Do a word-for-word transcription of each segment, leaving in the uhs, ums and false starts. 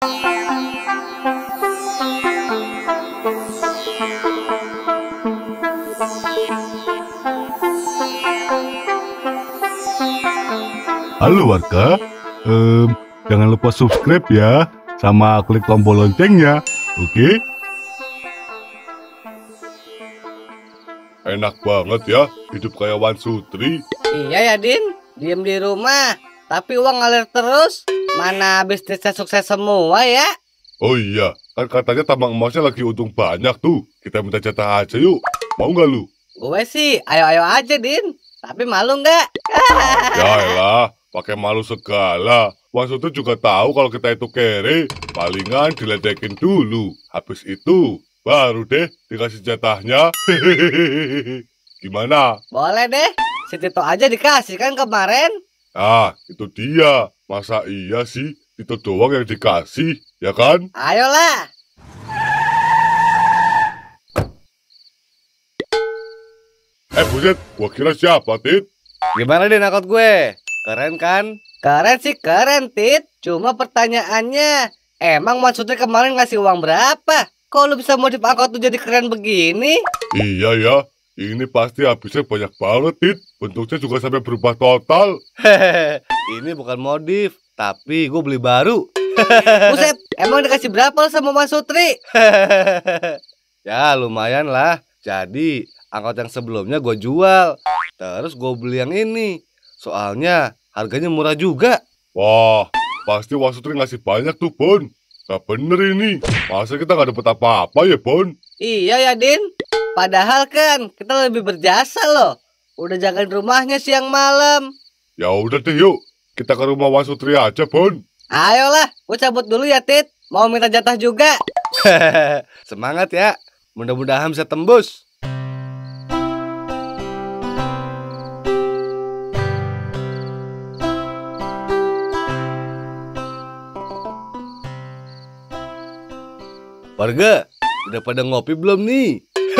Halo warga, um, jangan lupa subscribe ya, sama klik tombol loncengnya, oke? Enak banget ya, hidup kayak Wan Sutri. Iya ya Din, diem di rumah, tapi uang ngalir terus. Mana bisnisnya sukses semua ya? Oh iya, kan katanya tambang emasnya lagi untung banyak tuh. Kita minta jatah aja yuk, mau nggak lu? Gue sih ayo-ayo aja Din, tapi malu nggak? Ya elah, pakai malu segala. Wan Sutri juga tahu kalau kita itu kere. Palingan diledekin dulu. Habis itu baru deh dikasih jatahnya. Gimana? Boleh deh, si Tito aja dikasih kan kemarin. Ah, itu dia. Masa iya sih itu doang yang dikasih, ya kan? Ayolah. Eh buset, gua kira siapa, Tit? Gimana Din angkot gue? Keren kan? Keren sih keren Tit. Cuma pertanyaannya, emang Mas Sutri kemarin ngasih uang berapa? Kok lu bisa modif angkot tuh jadi keren begini? Iya ya, ini pasti habisnya banyak banget, Tit. Bentuknya juga sampai berubah total. Hehehe, ini bukan modif, tapi gue beli baru. Buset, emang dikasih berapa lu sama Mas Sutri? Ya lumayan lah. Jadi angkot yang sebelumnya gue jual, terus gue beli yang ini. Soalnya harganya murah juga. Wah, pasti Wan Sutri ngasih banyak tuh, Bon. Gak bener ini. Masa kita gak dapet apa-apa ya, Bon? Iya ya Din. Padahal kan kita lebih berjasa loh. Udah jagain rumahnya siang malam. Ya udah deh yuk, kita ke rumah Wan Sutri aja, Bon. Ayolah, gue cabut dulu ya Tit. Mau minta jatah juga. Semangat ya. Mudah-mudahan bisa tembus. Warga, udah pada ngopi belum nih?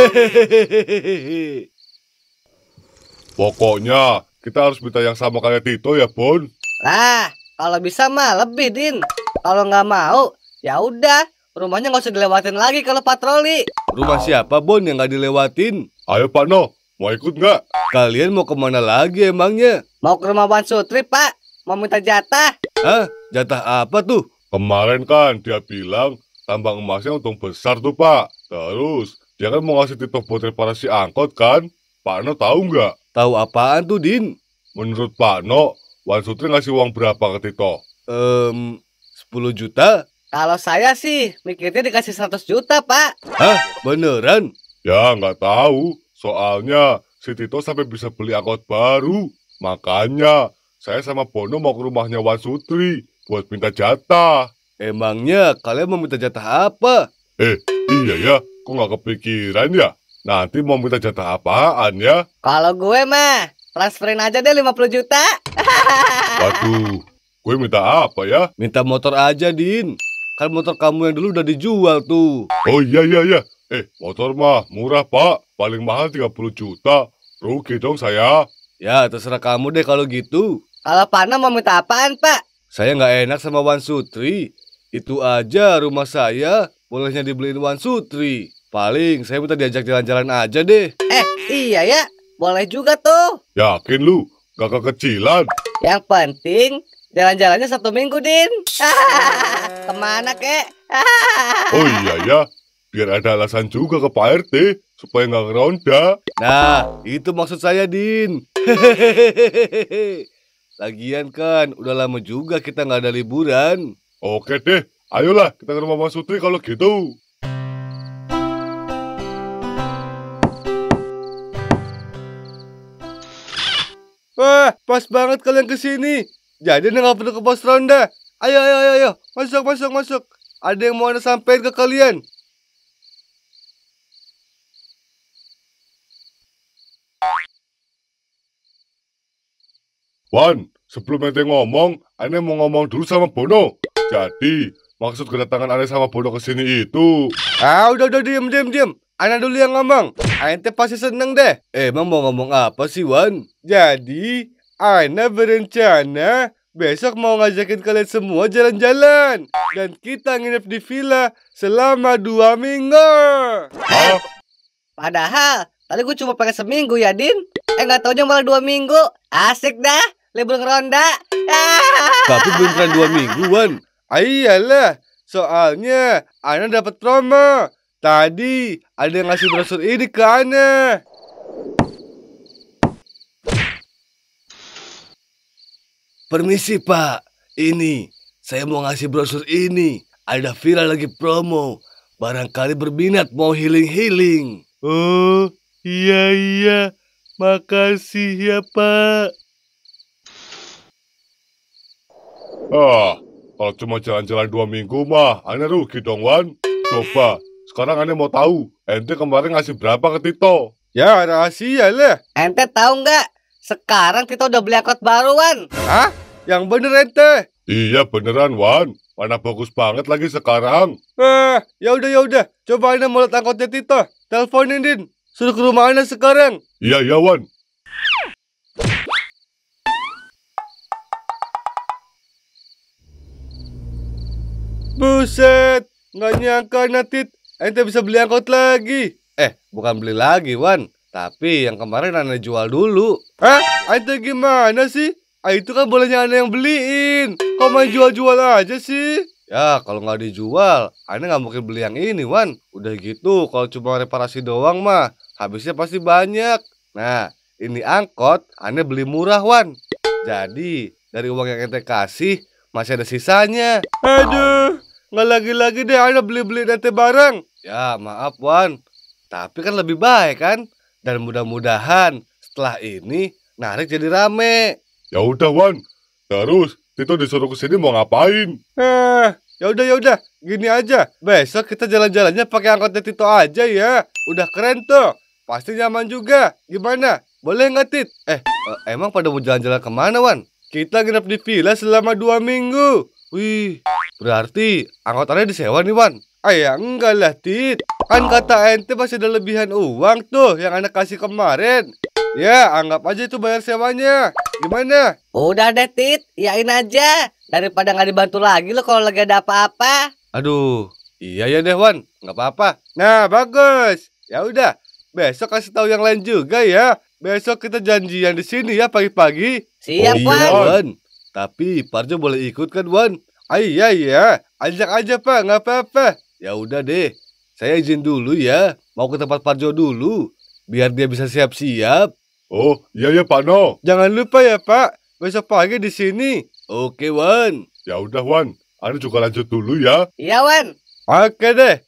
Pokoknya kita harus minta yang sama kayak Tito ya, Bon. Lah, kalau bisa mah lebih Din. Kalau nggak mau, ya udah. Rumahnya nggak usah dilewatin lagi kalau patroli. Rumah siapa Bon yang nggak dilewatin? Ayo Pak No, mau ikut nggak? Kalian mau kemana lagi emangnya? Mau ke rumah Wan Sutri Pak. Mau minta jatah. Hah? Jatah apa tuh? Kemarin kan dia bilang tambang emasnya untung besar tuh, Pak. Terus dia kan mau ngasih Tito buat reparasi angkot kan? Pak No tahu nggak? Tahu apaan tuh Din? Menurut Pak No, Wan Sutri ngasih uang berapa ke Tito? Ehm, sepuluh juta? Kalau saya sih mikirnya dikasih seratus juta Pak. Hah? Beneran? Ya nggak tahu. Soalnya si Tito sampai bisa beli angkot baru. Makanya saya sama Bono mau ke rumahnya Wan Sutri buat minta jatah. Emangnya kalian mau minta jatah apa? Eh, iya ya, kok nggak kepikiran ya? Nanti mau minta jatah apaan ya? Kalau gue mah transferin aja deh lima puluh juta. Waduh, gue minta apa ya? Minta motor aja Din. Kan motor kamu yang dulu udah dijual tuh. Oh iya iya iya. Eh, motor mah murah Pak. Paling mahal tiga puluh juta. Rugi dong saya. Ya terserah kamu deh kalau gitu. Kalau Pana mau minta apaan Pak? Saya nggak enak sama Wan Sutri. Itu aja rumah saya bolehnya dibeliin Wan Sutri. Paling saya minta diajak jalan-jalan aja deh. Eh iya ya, boleh juga tuh. Yakin lu? Gak kekecilan? Yang penting jalan-jalannya satu minggu Din. Kemana kek? Oh iya ya, biar ada alasan juga ke Pak R T supaya nggak ngeronda. Nah itu maksud saya Din. Lagian kan udah lama juga kita nggak ada liburan. Oke deh, ayolah kita ke rumah Mas Sutri kalau gitu. Wah, pas banget kalian kesini. Jadi nggak perlu ke pos ronda. Ayo, ayo, ayo, ayo, masuk, masuk, masuk. Ada yang mau anda sampaikan ke kalian? Wan, sebelum ente ngomong, ane mau ngomong dulu sama Bono. Jadi, maksud kedatangan ane sama Bono ke sini itu... Ah, udah, udah, diam, diam, diam. Ana dulu yang ngomong. Ente pasti seneng deh. Emang mau ngomong apa sih, Wan? Jadi, Ana berencana besok mau ngajakin kalian semua jalan-jalan. Dan kita nginep di villa selama dua minggu. Hah? Padahal tadi gue cuma pengen seminggu ya, Din. Eh, nggak taunya malah dua minggu. Asik dah, libur ngeronda. Ah. Tapi beneran dua mingguan. Iyalah, soalnya Ana dapat promo. Tadi ada yang ngasih brosur ini ke Ana. Permisi Pak, ini saya mau ngasih brosur ini. Ada viral lagi promo. Barangkali berminat mau healing-healing. Oh, iya iya. Makasih ya Pak. Ah, kalau cuma jalan-jalan dua minggu mah, Ane rugi dong, Wan. Coba, sekarang Ane mau tahu, ente kemarin ngasih berapa ke Tito? Ya rahasia lah. Ente tahu nggak? Sekarang kita udah beli angkot baru, Wan. Hah? Yang bener ente? Iya beneran, Wan. Mana bagus banget lagi sekarang. Ah, ya udah ya udah. Coba Ana mau lihat angkotnya Tito. Teleponin Din. Suruh ke rumah Ana sekarang. Iya, iya, Wan. Buset, nggak nyangka Natit, ente bisa beli angkot lagi. Eh, bukan beli lagi, Wan. Tapi yang kemarin Ana jual dulu. Hah? Ente gimana sih? Ah, itu kan bolehnya Ana yang beliin. Kok main jual-jual aja sih? Ya, kalau nggak dijual, Ana nggak mungkin beli yang ini, Wan. Udah gitu, kalau cuma reparasi doang mah, habisnya pasti banyak. Nah, ini angkot, Ana beli murah, Wan. Jadi, dari uang yang ente kasih, masih ada sisanya. Aduh, nggak lagi-lagi deh Ana beli-beli nanti barang. Ya, maaf, Wan. Tapi kan lebih baik, kan? Dan mudah-mudahan setelah ini, narik jadi rame. Ya udah, Wan. Terus, Tito disuruh kesini mau ngapain? Eh, ya udah ya udah, gini aja. Besok kita jalan-jalannya pakai angkotnya Tito aja ya. Udah keren tuh. Pasti nyaman juga. Gimana? Boleh nggak, Tit? Eh, eh, emang pada mau jalan-jalan kemana, Wan? Kita nginep di villa selama dua minggu. Wih, berarti angkotannya disewa nih, Wan. Ah ya enggak lah, Tit. Kan kata ente masih ada lebihan uang tuh yang anak kasih kemarin. Ya, anggap aja itu bayar sewanya. Gimana? Udah deh, Tit. Iyain aja. Daripada nggak dibantu lagi lo kalau lagi ada apa-apa. Aduh, iya ya deh, Wan. Nggak apa-apa. Nah, bagus. Ya udah, besok kasih tahu yang lain juga ya. Besok kita janjian di sini ya pagi-pagi. Siap, Oh, Wan. iya, Wan. Tapi Parjo boleh ikut kan, Wan? Ah, iya ya, ajak aja Pak, nggak apa-apa. Ya udah deh, saya izin dulu ya. Mau ke tempat Parjo dulu, biar dia bisa siap-siap. Oh, iya ya, Pak No. Jangan lupa ya Pak, besok pagi di sini. Oke, Wan. Ya udah, Wan. Ane juga lanjut dulu ya. Iya, Wan. Oke deh.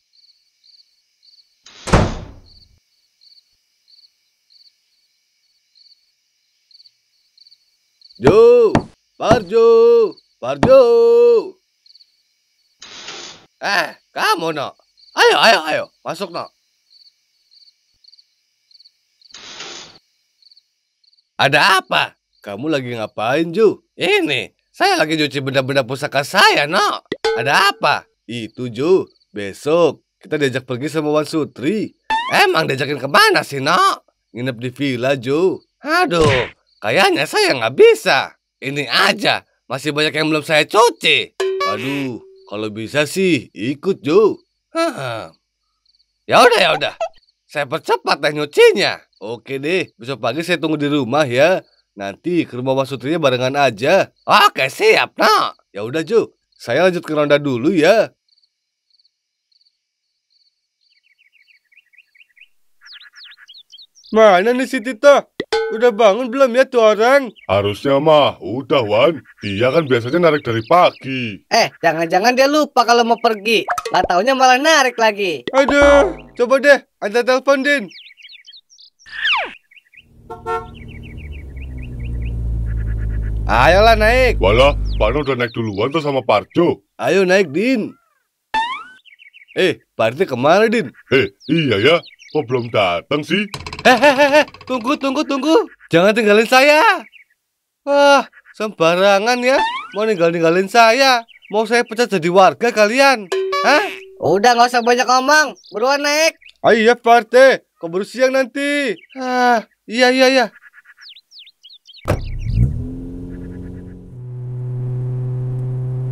Jo, Parjo, Parjo. Eh, kamu no. Ayo, ayo, ayo, masuk no. Ada apa? Kamu lagi ngapain, Ju? Ini, saya lagi cuci benda-benda pusaka saya, no. Ada apa? Itu, Ju. Besok kita diajak pergi sama Wan Sutri. Emang diajakin kemana sih, no? Nginep di villa, Ju. Aduh, kayaknya saya nggak bisa. Ini aja, masih banyak yang belum saya cuci. Aduh, kalau bisa sih ikut, Ju. Hah. Ya udah, ya udah. Saya percepat deh nyucinya. Oke deh, besok pagi saya tunggu di rumah ya. Nanti ke rumah Mas Sutrinya barengan aja. Oke, siap, no. Ya udah, Ju. Saya lanjut ke ronda dulu ya. Mana nih si Tito? Udah bangun belum ya tuh orang? Harusnya mah, udah, Wan. Dia kan biasanya narik dari pagi. Eh, jangan-jangan dia lupa kalau mau pergi. Nggak taunya malah narik lagi. Aduh, coba deh, anda telepon, Din. Ayolah naik. Walah, Pak No udah naik duluan tuh sama Parjo. Ayo naik, Din. Eh, Pak R T kemana, Din? Eh, iya ya. Kok belum datang sih? Hehehe, tunggu, tunggu, tunggu. Jangan tinggalin saya. Wah, sembarangan ya. Mau ninggal-ninggalin saya. Mau saya pecat jadi warga kalian. Hah? Udah, nggak usah banyak ngomong. Buruan naik. Ah, iya, Pak R T. Keburu siang nanti. Ah, iya, iya, iya.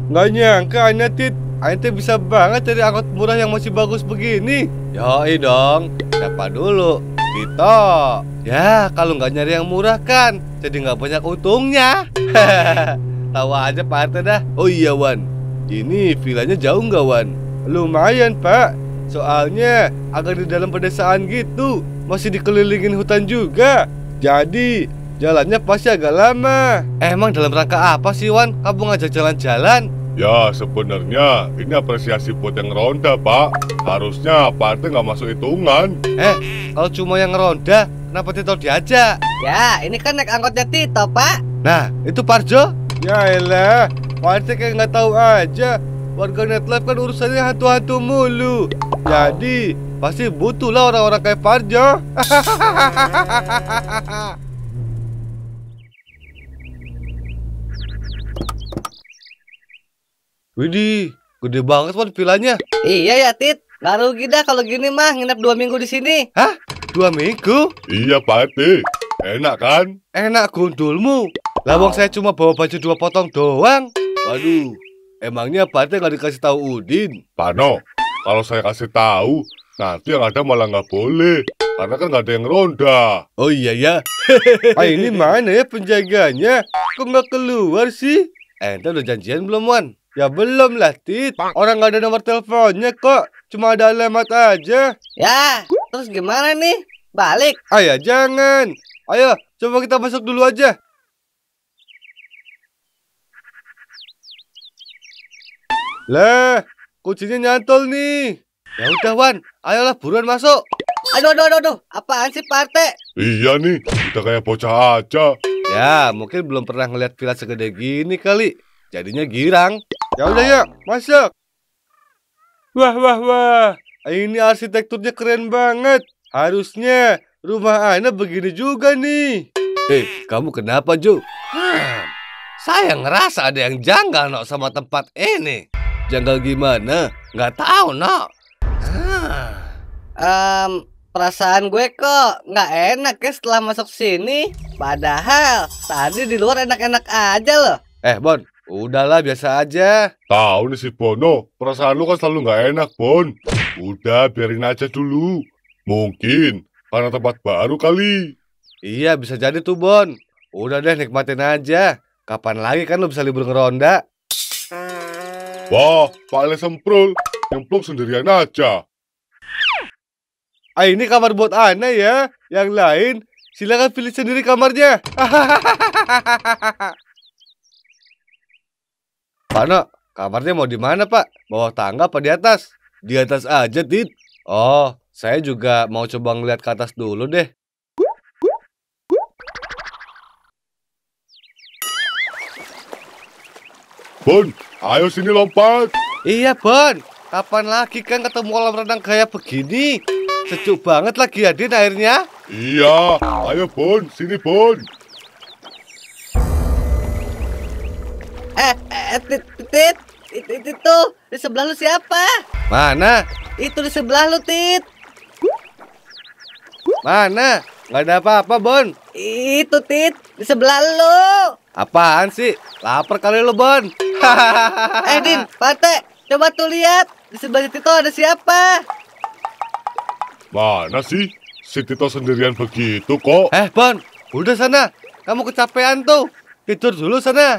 Nggak nyangka Anya Tit, Anya bisa banget cari angkot murah yang masih bagus begini. Yoi dong, siapa dulu? Tito. Ya, kalau nggak nyari yang murah kan, jadi nggak banyak untungnya. Tawa aja Pak R T dah. Oh iya Wan, ini villanya jauh nggak Wan? Lumayan Pak, soalnya agak di dalam pedesaan gitu, masih dikelilingin hutan juga. Jadi jalannya pasti agak lama. Emang dalam rangka apa sih Wan? Kamu ngajak jalan-jalan? Ya sebenarnya ini apresiasi buat yang ronda Pak. Harusnya Pak R T nggak masuk hitungan. Eh, kalau cuma yang ronda, kenapa Tito diajak? Ya, ini kan naik angkotnya Tito, Pak. Nah, itu Parjo. Ya elah, Pak R T kayak nggak tahu aja. Warga Netlife kan urusannya hantu-hantu mulu. Jadi pasti butuh lah orang-orang kayak Parjo. Widih, gede banget Wan villanya. Iya ya, Tit. Nggak rugi dah kalau gini mah nginep dua minggu di sini. Hah? Dua minggu? Iya Pak R T, enak kan? Enak gundulmu. Lawang saya cuma bawa baju dua potong doang. Waduh, emangnya Pak R T nggak dikasih tahu Udin? Pano, kalau saya kasih tahu, nanti yang ada malah nggak boleh. Karena kan nggak ada yang ronda. Oh iya ya. Ah ini mana ya penjaganya? Kok nggak keluar sih? Ente udah janjian belum Wan? Ya belum lah Tit. Orang nggak ada nomor teleponnya kok. Cuma ada alamat aja. Ya, terus gimana nih? Balik. Ayah jangan. Ayo coba kita masuk dulu aja. Lah, kuncinya nyantol nih. Ya udah Wan, ayolah buruan masuk. Aduh, aduh, aduh, aduh. Apaan sih Pak R T? Iya nih, kita kayak bocah aja. Ya, mungkin belum pernah ngeliat villa segede gini kali. Jadinya girang. Ya udah yuk, masuk. Wah, wah, wah. Ini arsitekturnya keren banget. Harusnya rumah Ana begini juga nih. Eh, kamu kenapa Jo? Hmm, saya ngerasa ada yang janggal nok sama tempat ini. Janggal gimana? Nggak tahu nok. Hmm. Um, perasaan gue kok nggak enak ya setelah masuk sini. Padahal tadi di luar enak-enak aja loh. Eh Bon, udahlah biasa aja. Tahu nih si Bono, perasaan lu kan selalu nggak enak Bon. Udah biarin aja dulu. Mungkin karena tempat baru kali. Iya bisa jadi tuh Bon. Udah deh nikmatin aja. Kapan lagi kan lu bisa libur ngeronda? Wah, Pak Ale semprul, nyemplung sendirian aja. Ah ini kamar buat Ana ya. Yang lain silakan pilih sendiri kamarnya. Pak No, kamarnya mau di mana Pak? Bawah tangga apa di atas? Di atas aja Tit. Oh, saya juga mau coba ngeliat ke atas dulu deh. Bon, ayo sini lompat. Iya Bon, kapan lagi kan ketemu kolam renang kayak begini? Sejuk banget lagi ya Din airnya. Iya, ayo Bon, sini Bon. Eh, eh, Tit, Tit, itu, itu tuh di sebelah lu siapa? Mana? Itu di sebelah lu, Tit. Mana? Nggak ada apa-apa Bon. Itu, Tit, di sebelah lu. Apaan sih? Lapar kali lu Bon. Eh, Din, Pak R T, coba tuh lihat di sebelah situ ada siapa? Mana sih? Si Tito sendirian begitu kok. Eh Bon, udah sana. Kamu kecapean tuh. Tidur dulu sana.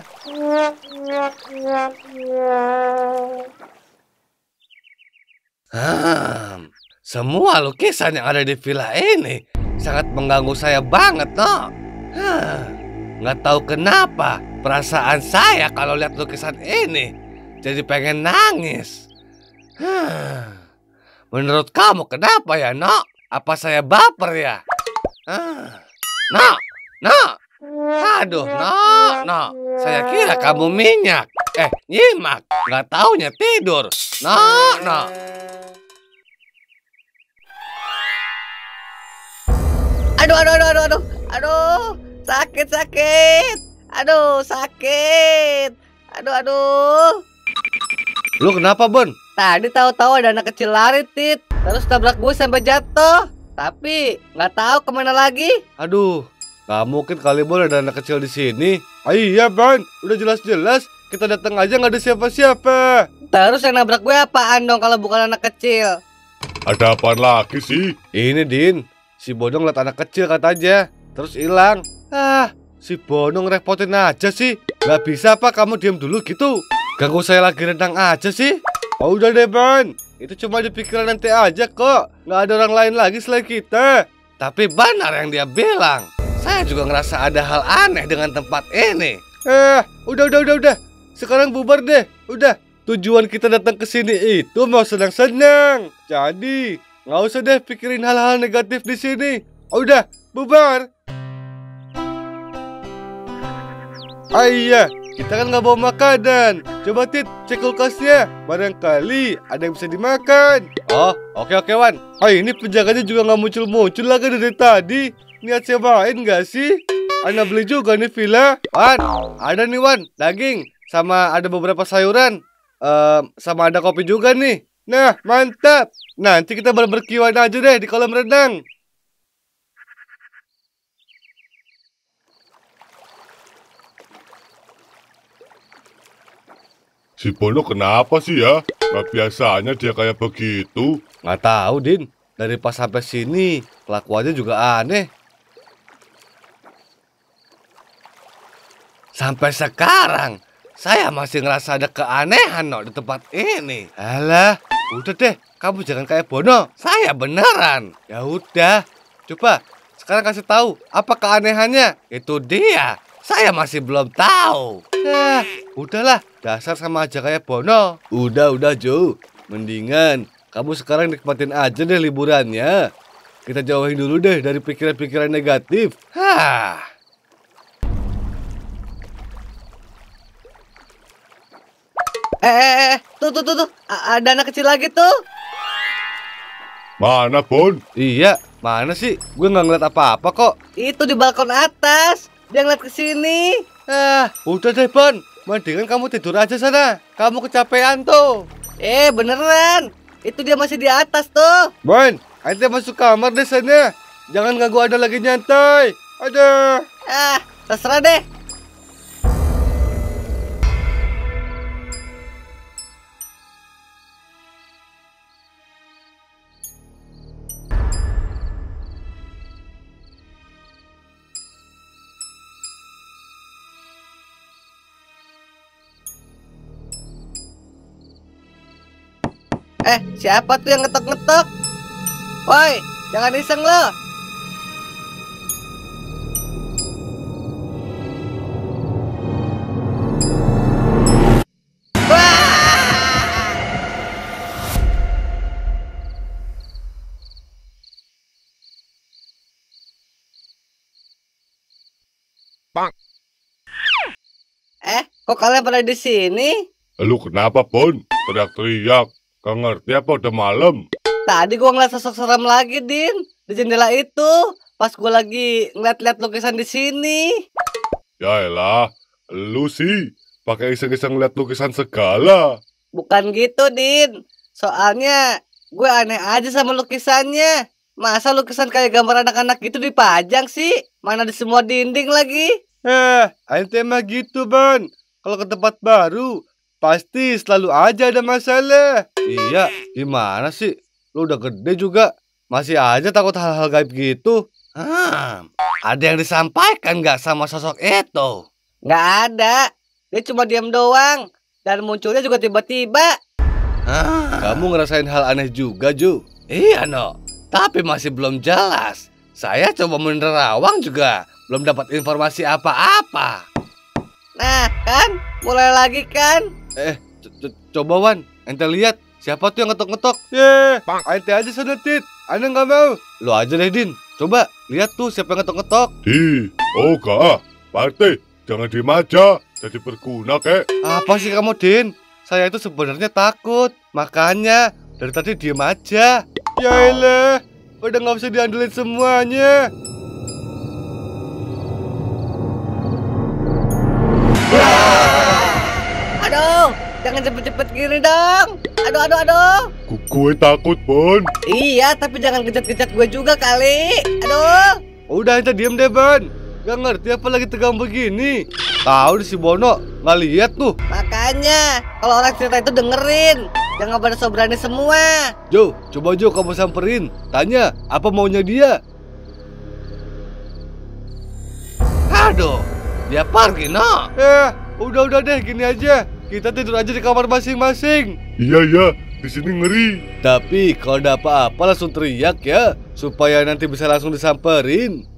Hmm, semua lukisan yang ada di villa ini sangat mengganggu saya banget, no. Hmm, nggak tahu kenapa perasaan saya kalau lihat lukisan ini jadi pengen nangis. Hmm, menurut kamu kenapa ya, no? Apa saya baper ya? Hmm, no, no. Aduh, no, no. Saya kira kamu minyak. Eh, nyimak. Nggak taunya tidur. No, no. Aduh, aduh, aduh, aduh, aduh, aduh, sakit, sakit, aduh, sakit, aduh, aduh. Lu kenapa, Bon? Tadi tahu-tahu ada anak kecil lari, Tit, terus tabrak gue sampai jatuh, tapi nggak tahu kemana lagi. Aduh, nggak mungkin kali Bon ada anak kecil di sini. Ah, iya, Bon, udah jelas-jelas Kita datang aja nggak ada siapa-siapa. Terus yang nabrak gue apaan dong kalau bukan anak kecil? Ada apaan lagi sih? Ini Din, si Bono ngeliat anak kecil katanya, terus hilang. Ah, si Bono ngerepotin aja sih. Gak bisa apa kamu diam dulu gitu? Ganggu saya lagi renang aja sih. Oh, udah deh Ban, itu cuma di pikiran nanti aja kok. Gak ada orang lain lagi selain kita. Tapi benar yang dia bilang. Saya juga ngerasa ada hal aneh dengan tempat ini. Eh, udah, udah, udah, udah. Sekarang bubar deh, udah. Tujuan kita datang ke sini itu mau senang-senang. Jadi, nggak usah deh pikirin hal-hal negatif di sini. Oh, udah, bubar. Ah iya, kita kan nggak bawa makanan. Coba Tit, cek kulkasnya. Barangkali ada yang bisa dimakan. Oh, oke oke Wan. Ah ini penjaganya juga nggak muncul-muncul lagi dari tadi. Niat sewain nggak sih? Ana beli juga nih villa. Wan, ada nih Wan, daging. Sama ada beberapa sayuran. Um, sama ada kopi juga nih. Nah, mantap. Nanti kita berberkiwan aja deh di kolam renang. Si Bono kenapa sih ya? Gak biasanya dia kayak begitu. Nggak tahu, Din. Dari pas sampai sini, kelakuannya juga aneh. Sampai sekarang, saya masih ngerasa ada keanehan no, di tempat ini. Alah, udah deh, kamu jangan kayak Bono. Saya beneran. Ya udah, coba sekarang kasih tahu apa keanehannya. Itu dia. Saya masih belum tahu. Ya, udahlah, dasar sama aja kayak Bono. Udah, udah Jo. Mendingan kamu sekarang nikmatin aja deh liburannya. Kita jauhin dulu deh dari pikiran-pikiran negatif. Hah. Eh, eh, eh, tuh, tuh, tuh, tuh, A- ada anak kecil lagi tuh. Mana Bon? Iya, mana sih? Gue nggak ngeliat apa-apa kok. Itu di balkon atas. Dia ngeliat ke sini. Ah, udah deh Bon. Mendingan kamu tidur aja sana. Kamu kecapean tuh. Eh, beneran. Itu dia masih di atas tuh. Bon, ente masuk kamar deh sana. Jangan ganggu ada lagi nyantai. Ada. Ah, terserah deh. Eh, siapa tuh yang ngetok-ngetok? Woi, jangan iseng lo. Bang. Eh, kok kalian pada di sini? Lu kenapa Bon? Teriak-teriak. Gak ngerti apa udah malam? Tadi gua ngeliat sosok seram lagi, Din, di jendela itu. Pas gua lagi ngeliat-liat lukisan di sini. Ya elah, lu sih pakai iseng-iseng lihat lukisan segala. Bukan gitu, Din. Soalnya gue aneh aja sama lukisannya. Masa lukisan kayak gambar anak-anak gitu dipajang sih? Mana di semua dinding lagi? Eh, ente mah gitu Bon. Kalau ke tempat baru, pasti selalu aja ada masalah. Iya, gimana sih? Lu udah gede juga, masih aja takut hal-hal gaib gitu. Hmm, ada yang disampaikan nggak sama sosok itu? Nggak ada. Dia cuma diam doang. Dan munculnya juga tiba-tiba. Hah, kamu ngerasain hal aneh juga, Ju? Iya, no. Tapi masih belum jelas. Saya coba menerawang juga belum dapat informasi apa-apa. Nah, kan? Mulai lagi kan? Eh, co- co- coba Wan, ente lihat siapa tuh yang ngetok-ngetok? Ye, ente aja sana Tit. Anda nggak mau. Lu aja deh Din. Coba lihat tuh siapa yang ngetok-ngetok. Di, oh gak, Partai, jangan diem aja. Jadi berguna kek. Apa sih kamu Din? Saya itu sebenarnya takut. Makanya dari tadi diem aja. Ya elah, udah nggak bisa diandelin semuanya. Aduh, jangan cepet-cepet gini dong. Aduh, aduh, aduh. Gu- Gue takut Bon. Iya, tapi jangan kejat-kejat gue juga kali. Aduh. Udah ente diem deh Ban. Gak ngerti apa lagi tegang begini. Tahu di si Bono, nggak lihat tuh. Makanya, kalau orang cerita itu dengerin. Jangan pada so berani semua. Jo, coba Jo kamu samperin. Tanya, apa maunya dia? Aduh, dia pergi, no. Eh, udah-udah deh, gini aja. Kita tidur aja di kamar masing-masing. Iya ya, di sini ngeri. Tapi kalau ada apa-apa langsung teriak ya, supaya nanti bisa langsung disamperin.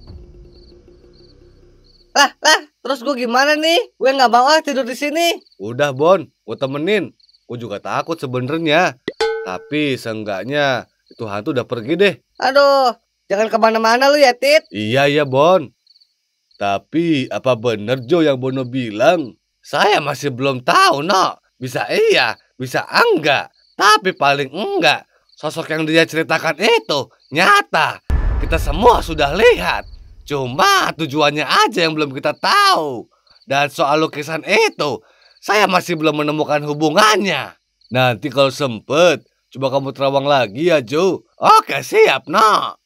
Lah, lah, terus gue gimana nih? Gue nggak mau ah tidur di sini. Udah Bon, gue temenin. Gue juga takut sebenarnya. Tapi seenggaknya itu hantu udah pergi deh. Aduh, jangan kemana-mana lu ya, Tit. Iya ya Bon. Tapi apa bener Jo yang Bono bilang? Saya masih belum tahu, no. Bisa iya, bisa enggak. Tapi paling enggak, sosok yang dia ceritakan itu nyata. Kita semua sudah lihat. Cuma tujuannya aja yang belum kita tahu. Dan soal lukisan itu, saya masih belum menemukan hubungannya. Nanti kalau sempet, coba kamu terawang lagi ya Jo. Oke, siap, no.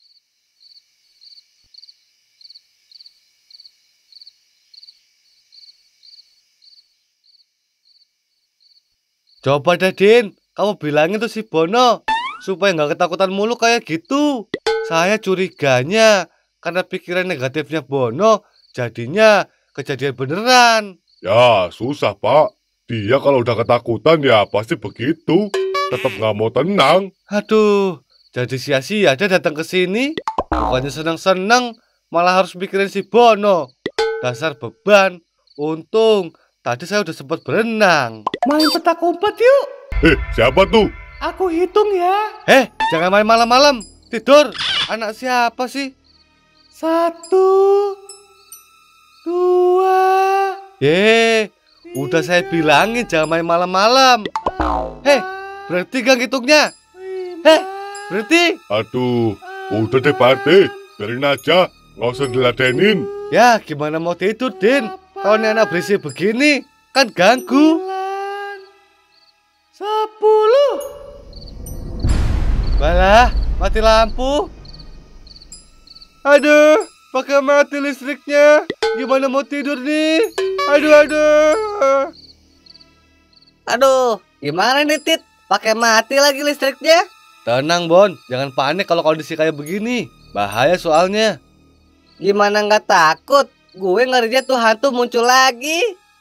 Coba deh Din, kamu bilangin tuh si Bono supaya nggak ketakutan mulu kayak gitu. Saya curiganya karena pikiran negatifnya Bono jadinya kejadian beneran. Ya, susah, Pak. Dia kalau udah ketakutan ya pasti begitu. Tetap nggak mau tenang. Aduh, jadi sia-sia dia datang ke sini. Bukannya seneng-seneng, malah harus mikirin si Bono. Dasar beban. Untung tadi saya udah sempat berenang. Main petak umpet yuk. Eh, siapa tuh? Aku hitung ya. Eh, jangan main malam-malam. Tidur. Anak siapa sih? Satu, dua. Eh, udah saya bilangin jangan main malam-malam. Hei, berhenti gak ngitungnya? Hei, berhenti. Aduh, udah deh Pak R T. Biarin aja, nggak usah diladenin. Ya, gimana mau tidur, Din? Kalau ini anak berisik begini, kan ganggu. Sepuluh. Balah, mati lampu. Aduh, pakai mati listriknya. Gimana mau tidur nih? Aduh, aduh. Aduh, gimana nih, Tit? Pakai mati lagi listriknya. Tenang, Bon. Jangan panik kalau kondisi kayak begini. Bahaya soalnya. Gimana nggak takut? Gue ngerinya tuh hantu muncul lagi.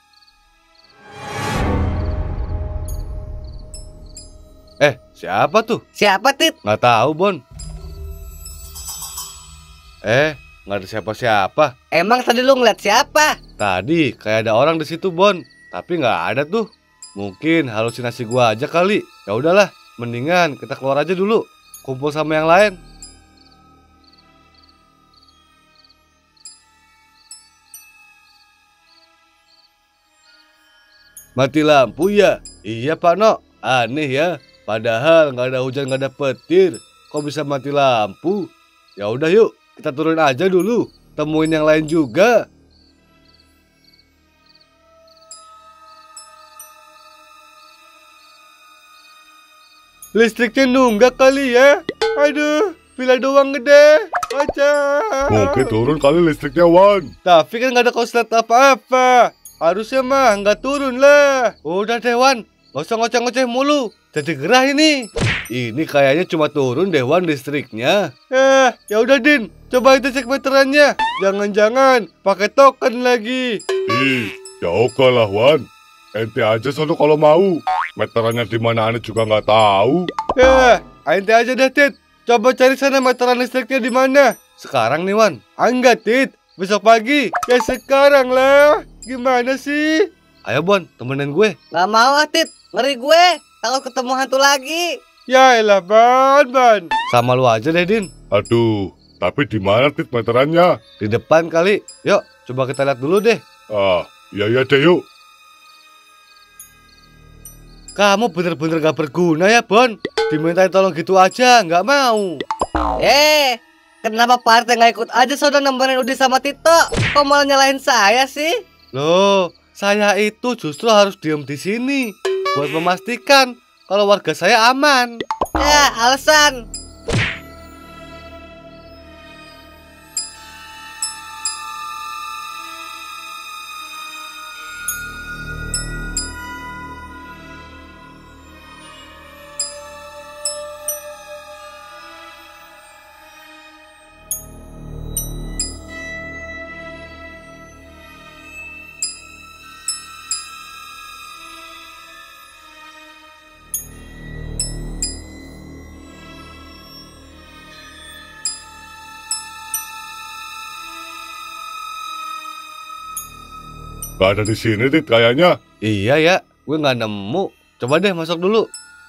Eh, siapa tuh? Siapa, Tit? Nggak tahu, Bon. Eh, nggak ada siapa-siapa. Emang tadi lu ngeliat siapa? Tadi kayak ada orang di situ, Bon. Tapi nggak ada tuh. Mungkin halusinasi gua aja kali. Ya udahlah, mendingan kita keluar aja dulu. Kumpul sama yang lain. Mati lampu ya? Iya Pak No. Aneh ya. Padahal nggak ada hujan, nggak ada petir. Kok bisa mati lampu? Ya udah yuk, kita turun aja dulu. Temuin yang lain juga. Listriknya nunggak kali ya. Aduh, pila doang gede. Aja. Mungkin turun kali listriknya, Wan. Tapi kan nggak ada konslet apa-apa. Harusnya mah nggak turun lah. Udah Dewan, nggak usah ngoceh-ngoceh mulu. Jadi gerah ini. Ini kayaknya cuma turun Dewan listriknya. Eh, ya udah Din, coba itu cek meterannya. Jangan-jangan pakai token lagi. Ih, ya oke lah, Wan. Ente aja sono kalau mau. Meterannya di mana ane juga nggak tahu. Eh, ente aja deh Tit. Coba cari sana meteran listriknya di mana. Sekarang nih Wan. Ah, enggak Tit, besok pagi. Ya sekarang lah. Gimana sih? Ayo Bon, temenin gue. Gak mau ah, Tit. Ngeri gue. Takut ketemu hantu lagi. Ya elah Ban, Ban. Sama lu aja deh Din. Aduh, tapi di mana tit meterannya? Di depan kali. Yuk, coba kita lihat dulu deh. Ah, iya iya deh yuk. Kamu bener-bener gak berguna ya Bon. Dimintain tolong gitu aja, nggak mau. Eh, kenapa Pak R T nggak ikut aja saudara nemenin Udi sama Tito? Kok malah nyalahin saya sih? Loh, saya itu justru harus diem di sini buat memastikan kalau warga saya aman. Ya, alasan. Gak ada di sini, Tit, kayaknya. Iya ya, gue nggak nemu. Coba deh masuk dulu.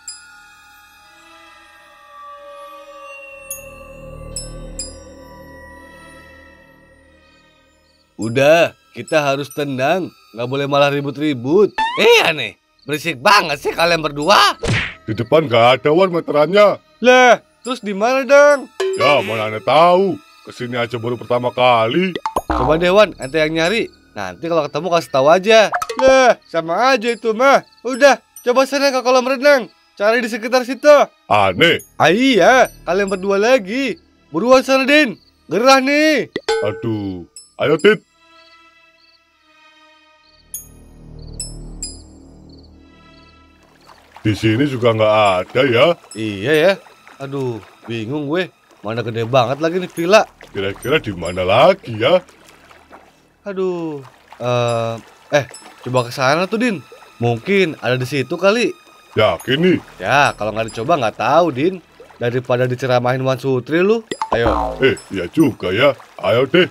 Udah, kita harus tenang. Nggak boleh malah ribut-ribut. Iya nih, berisik banget sih kalian berdua. Di depan gak ada, Wan, meterannya. Lah, terus di mana dong? Ya, mana ane tahu. Kesini aja baru pertama kali. Coba deh Wan, ente yang nyari. Nanti kalau ketemu kasih tahu aja. Lah, sama aja itu mah. Udah, coba sana ke kolam renang. Cari di sekitar situ. Aneh. Ah iya, kalian berdua lagi. Buruan sana, Din. Gerah nih. Aduh. Ayo, Tit. Di sini juga nggak ada ya. Iya ya. Aduh, bingung gue. Mana gede banget lagi nih villa. Kira-kira di mana lagi ya? Aduh. Eh, eh, coba ke sana tuh, Din. Mungkin ada di situ kali. Yakin nih? Ya, kalau nggak dicoba nggak tahu, Din. Daripada diceramahin Wan Sutri lu. Ayo. Eh, iya juga ya. Ayo deh.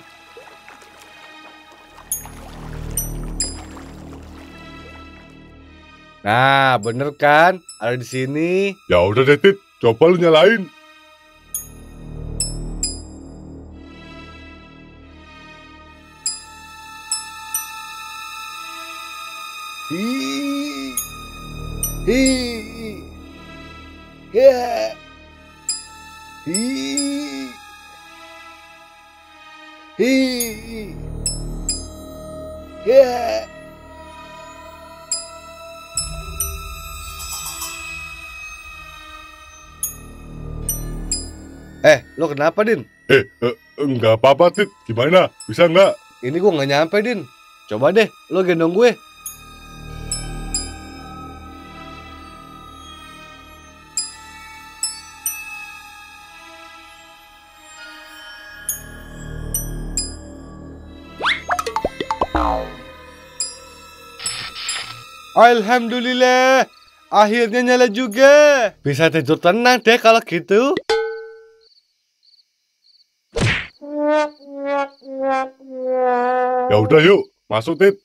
Nah, bener kan? Ada di sini. Ya udah deh, Tit. Coba lu nyalain. Hi. Hi. Ya. Hi. Hi. Ya. Eh, lo kenapa, Din? Eh, eh enggak apa-apa, Tit. Gimana? Bisa nggak? Ini gue nggak nyampe, Din. Coba deh, lo gendong gue. Alhamdulillah, akhirnya nyala juga. Bisa tidur tenang deh kalau gitu. Ya udah yuk, masuk, Tit.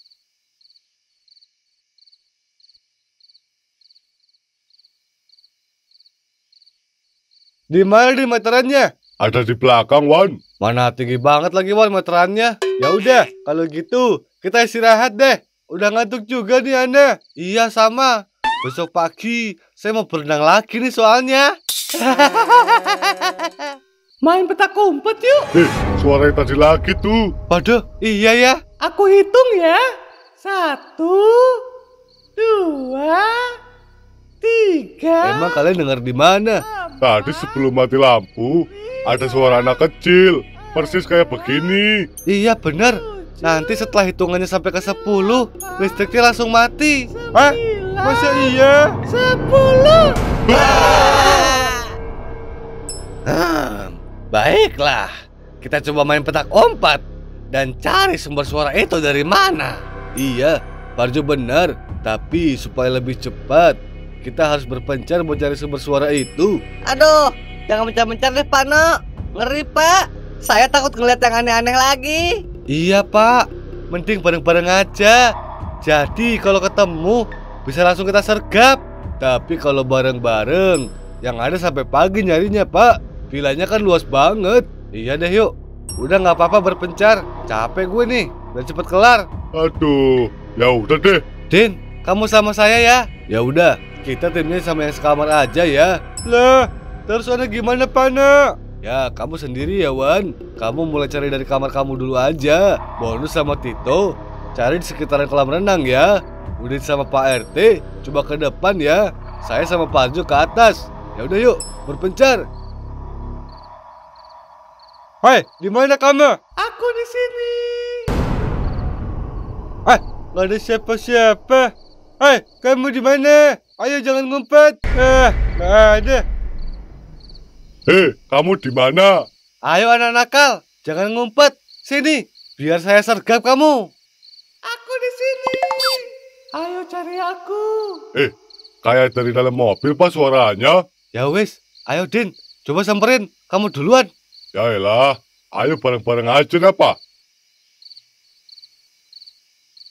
Di mana di meterannya? Ada di belakang, Wan. Mana tinggi banget lagi Wan meterannya. Ya udah, kalau gitu kita istirahat deh. Udah ngantuk juga nih Ana. Iya sama. Besok pagi saya mau berenang lagi nih soalnya. Main petak umpet yuk. Eh, suara yang tadi lagi tuh. Waduh, iya ya. Aku hitung ya. Satu, dua, tiga. Emang kalian dengar di mana? Tadi sebelum mati lampu, ada suara anak kecil. Persis kayak begini. Iya bener. Nanti setelah hitungannya sampai ke sepuluh, listriknya langsung mati. Hah? Masa iya? Sepuluh. Hmm, baiklah, kita coba main petak umpet dan cari sumber suara itu dari mana. Iya, Parjo benar. Tapi supaya lebih cepat, kita harus berpencar buat cari sumber suara itu. Aduh, jangan mencar-mencar deh, Pak No. Ngeri, Pak. Saya takut ngeliat yang aneh-aneh lagi. Iya Pak, mending bareng-bareng aja. Jadi kalau ketemu bisa langsung kita sergap. Tapi kalau bareng-bareng, yang ada sampai pagi nyarinya Pak. Villanya kan luas banget. Iya deh yuk. Udah nggak apa-apa berpencar. Capek gue nih, udah cepet kelar. Aduh, ya udah deh. Din, kamu sama saya ya. Ya udah, kita timnya sama yang sekamar aja ya. Lah, terus ada gimana Pak No? Ya, kamu sendiri ya, Wan. Kamu mulai cari dari kamar kamu dulu aja. Bonus sama Tito, cari di sekitaran kolam renang ya. Udin sama Pak R T, coba ke depan ya. Saya sama Parjo ke atas. Ya udah yuk, berpencar. Hai, di mana kamu? Aku di sini. Ah, nggak ada siapa-siapa. Hai, kamu di mana? Ayo jangan ngumpet. Ah, nggak ada. Eh, kamu di mana? Ayo anak nakal, jangan ngumpet. Sini, biar saya sergap kamu. Aku di sini. Ayo cari aku. Eh, kayak dari dalam mobil pas suaranya. Ya wis, ayo Din, coba samperin. Kamu duluan. Ya elah, ayo bareng-bareng aja apa?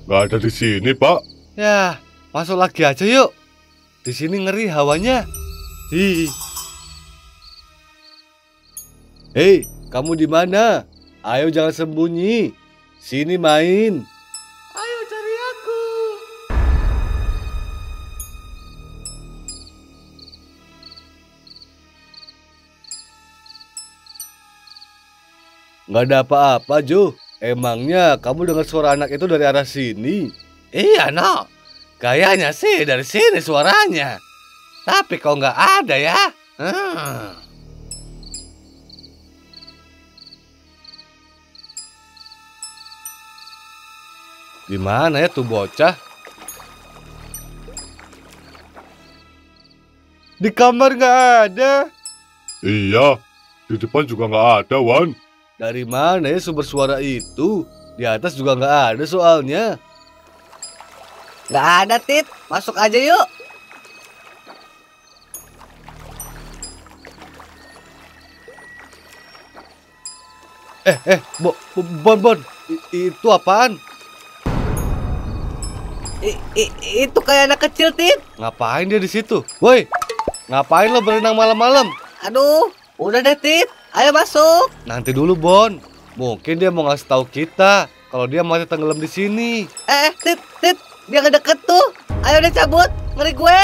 Nggak ada di sini, Pak. Ya, masuk lagi aja yuk. Di sini ngeri hawanya. Hi. Hei, kamu di mana? Ayo jangan sembunyi. Sini main. Ayo cari aku. Nggak ada apa-apa, Jo. Emangnya kamu dengar suara anak itu dari arah sini? Iya, no. Kayaknya sih dari sini suaranya. Tapi kok nggak ada ya? Hmm. Di mana ya tuh bocah? Di kamar nggak ada. Iya, di depan juga nggak ada, Wan. Dari mana ya sumber suara itu? Di atas juga nggak ada soalnya. Nggak ada, Tit. Masuk aja yuk. Eh, eh, bo, bo, Bon, Bon, I- itu apaan? I- i- itu kayak anak kecil, Tit. Ngapain dia di situ? Woi, ngapain lo berenang malam-malam? Aduh, udah deh, Tit. Ayo masuk. Nanti dulu, Bon. Mungkin dia mau ngasih tahu kita kalau dia masih tenggelam di sini. Eh, eh, Tit, Tit. Dia ngedeket tuh. Ayo deh cabut. Ngeri gue.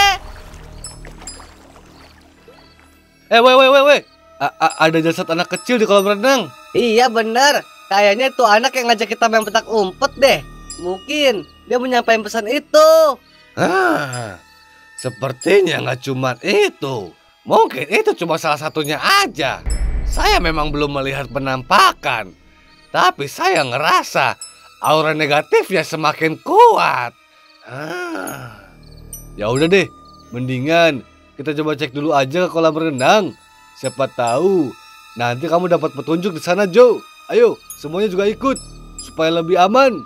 Eh, woi, woi, woi, woi. A- a- ada jasad anak kecil di kolam renang. Iya bener. Kayaknya itu anak yang ngajak kita main petak umpet deh. Mungkin dia menyampaikan pesan itu. Ah, sepertinya nggak cuma itu. Mungkin itu cuma salah satunya aja. Saya memang belum melihat penampakan, tapi saya ngerasa aura negatifnya semakin kuat. Ah. Ya udah deh, mendingan kita coba cek dulu aja ke kolam renang. Siapa tahu nanti kamu dapat petunjuk di sana, Jo. Ayo, semuanya juga ikut supaya lebih aman.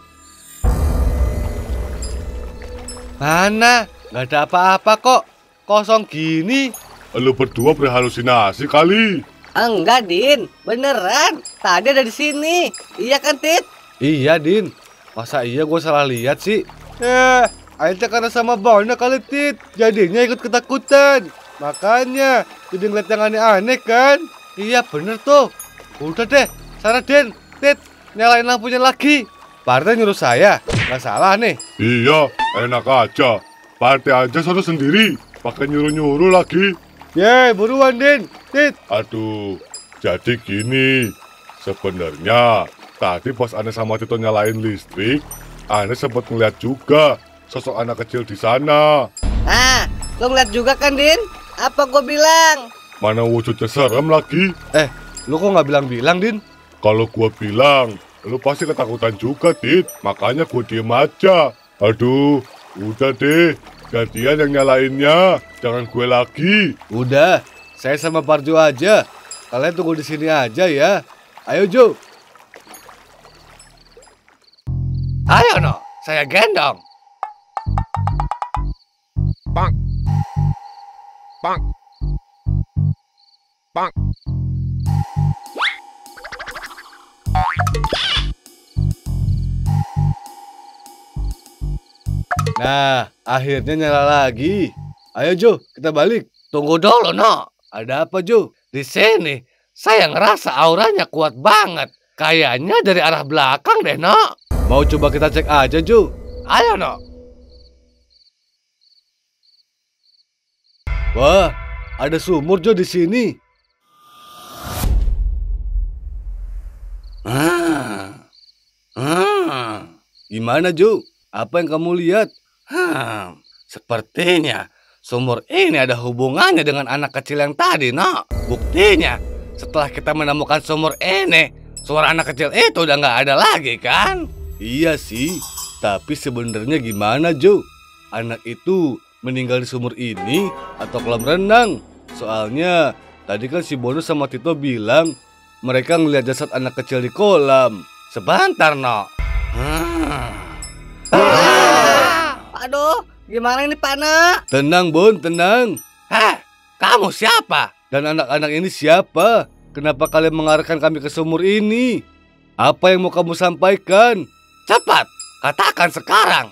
Mana? Gak ada apa-apa kok. Kosong gini. Lu berdua berhalusinasi kali. Enggak, Din. Beneran. Tadi ada di sini. Iya kan, Tit? Iya, Din. Masa iya gue salah lihat sih? Eh, akhirnya karena sama Bona kali, Tit. Jadinya ikut ketakutan. Makanya jadi ngeliat yang aneh-aneh kan? Iya bener tuh. Udah deh, sana Den, Tit, nyalain lampunya lagi. Pak R T nyuruh saya, nggak salah nih. Iya, enak aja. Pak R T aja sono sendiri. Pakai nyuruh-nyuruh lagi. Yeay, buruan Den, Tit. Aduh, jadi gini. Sebenarnya tadi pas Ane sama Tito nyalain listrik, Ane sempat ngeliat juga sosok anak kecil di sana. Ah, lo ngeliat juga kan, Din? Apa gue bilang? Mana wujudnya serem lagi. Eh, lu kok nggak bilang-bilang, Din? Kalau gua bilang, lu pasti ketakutan juga, Tit. Makanya gua diem aja. Aduh, udah deh. Gantian yang nyalainnya. Jangan gue lagi. Udah, saya sama Parjo aja. Kalian tunggu di sini aja ya. Ayo, Jo. Ayo no, saya gendong. Bang. Bang. Bang. Nah, akhirnya nyala lagi. Ayo, Jo, kita balik. Tunggu dulu no. Ada apa, Jo? Di sini saya ngerasa auranya kuat banget. Kayaknya dari arah belakang deh no. Mau coba kita cek aja, Jo? Ayo no. Wah, ada sumur, Jo, di sini. Ah. Ah. Gimana, Jo? Apa yang kamu lihat? Hmm, sepertinya sumur ini ada hubungannya dengan anak kecil yang tadi, no. Buktinya, setelah kita menemukan sumur ini, suara anak kecil itu udah nggak ada lagi, kan? Iya sih, tapi sebenarnya gimana, Jo? Anak itu meninggal di sumur ini atau kolam renang? Soalnya tadi kan si Bono sama Tito bilang mereka ngelihat jasad anak kecil di kolam. Sebentar, no. Hmm. Aduh, gimana ini, Pak Nak? Tenang, Bon, tenang. Heh, kamu siapa? Dan anak-anak ini siapa? Kenapa kalian mengarahkan kami ke sumur ini? Apa yang mau kamu sampaikan? Cepat, Katakan sekarang.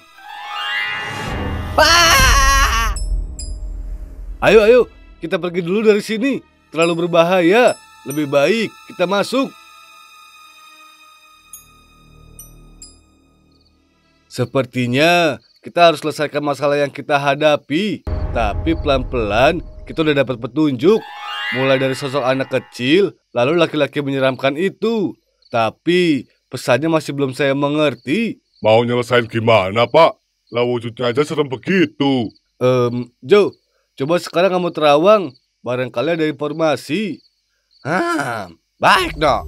Wah! Ayo, ayo, kita pergi dulu dari sini. Terlalu berbahaya. Lebih baik kita masuk. Sepertinya kita harus selesaikan masalah yang kita hadapi. Tapi pelan-pelan kita udah dapat petunjuk. Mulai dari sosok anak kecil, lalu laki-laki menyeramkan itu. Tapi pesannya masih belum saya mengerti. Mau nyelesain gimana, Pak? Lah wujudnya aja serem begitu. Ehm, Joe, coba sekarang kamu terawang. Barangkali ada informasi. Ah, baik dong.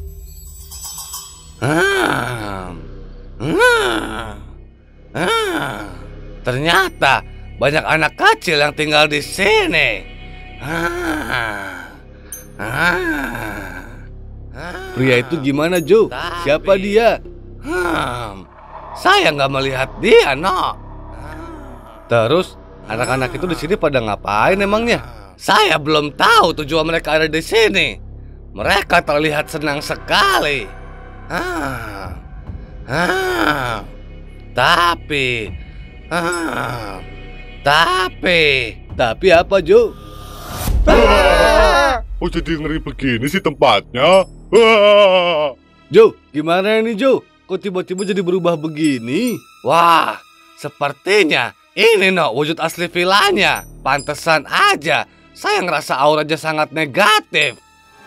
Ah, ah, ah. Ternyata banyak anak kecil yang tinggal di sini. Ah, ah, ah. Pria itu gimana, Joe? Tapi- Siapa dia? Hmm, saya nggak melihat dia, no. Terus anak-anak itu di sini pada ngapain emangnya? Saya belum tahu tujuan mereka ada di sini. Mereka terlihat senang sekali. Ah, ah, tapi, ah, tapi, Tapi apa, Joe? Oh, jadi ngeri begini sih tempatnya. Wah! Joe, gimana ini, Joe? Kok tiba-tiba jadi berubah begini? wah, sepertinya ini no wujud asli villanya. Pantesan aja, saya ngerasa auranya sangat negatif.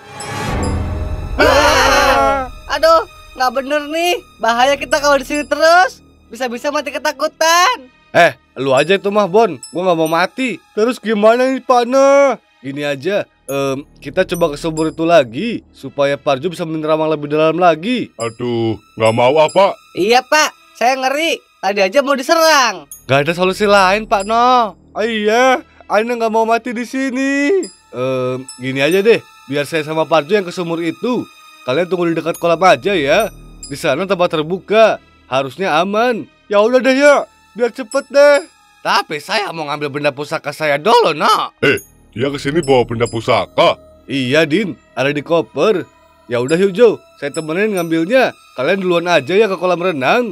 Ah! Aduh, nggak bener nih. Bahaya kita kalau di sini terus. Bisa-bisa mati ketakutan. Eh, lu aja itu mah, Bon. Gua nggak mau mati. Terus gimana nih, Pak Nah? Gini aja, em, kita coba ke sumur itu lagi supaya Parjo bisa menerawang lebih dalam lagi. Aduh, nggak mau apa? Iya pak, saya ngeri. Tadi aja mau diserang. Gak ada solusi lain, Pak No. Ah, iya, Aina nggak mau mati di sini. Em, gini aja deh, biar saya sama Parjo yang ke sumur itu. Kalian tunggu di dekat kolam aja ya. Di sana tempat terbuka, harusnya aman. Ya udah deh ya, biar cepet deh. Tapi saya mau ngambil benda pusaka saya dulu, no. Dia kesini bawa benda pusaka. Iya, Din, ada di koper. Ya udah yuk, Jo, saya temenin ngambilnya. Kalian duluan aja ya ke kolam renang.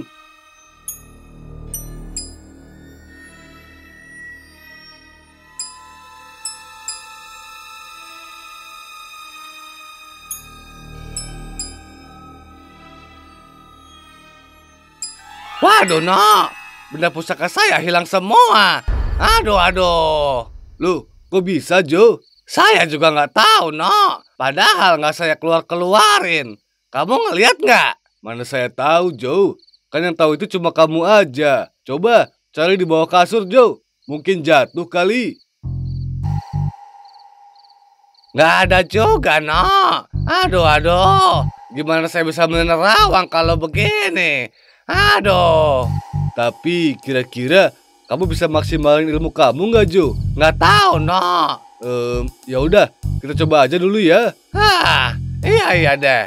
Waduh, no. Benda pusaka saya hilang semua. Aduh, aduh. Loh, kok bisa, Jo? Saya juga nggak tahu, no. Padahal nggak saya keluar-keluarin. Kamu ngelihat nggak? Mana saya tahu, Jo. Kan yang tahu itu cuma kamu aja. Coba cari di bawah kasur, Jo. Mungkin jatuh kali. Nggak ada juga, no. Aduh, aduh. Gimana saya bisa menerawang kalau begini? Aduh. Tapi kira-kira kamu bisa maksimalin ilmu kamu nggak, Jo? Nggak tahu, no. Ehm, ya udah, kita coba aja dulu ya. Hah, iya iya deh.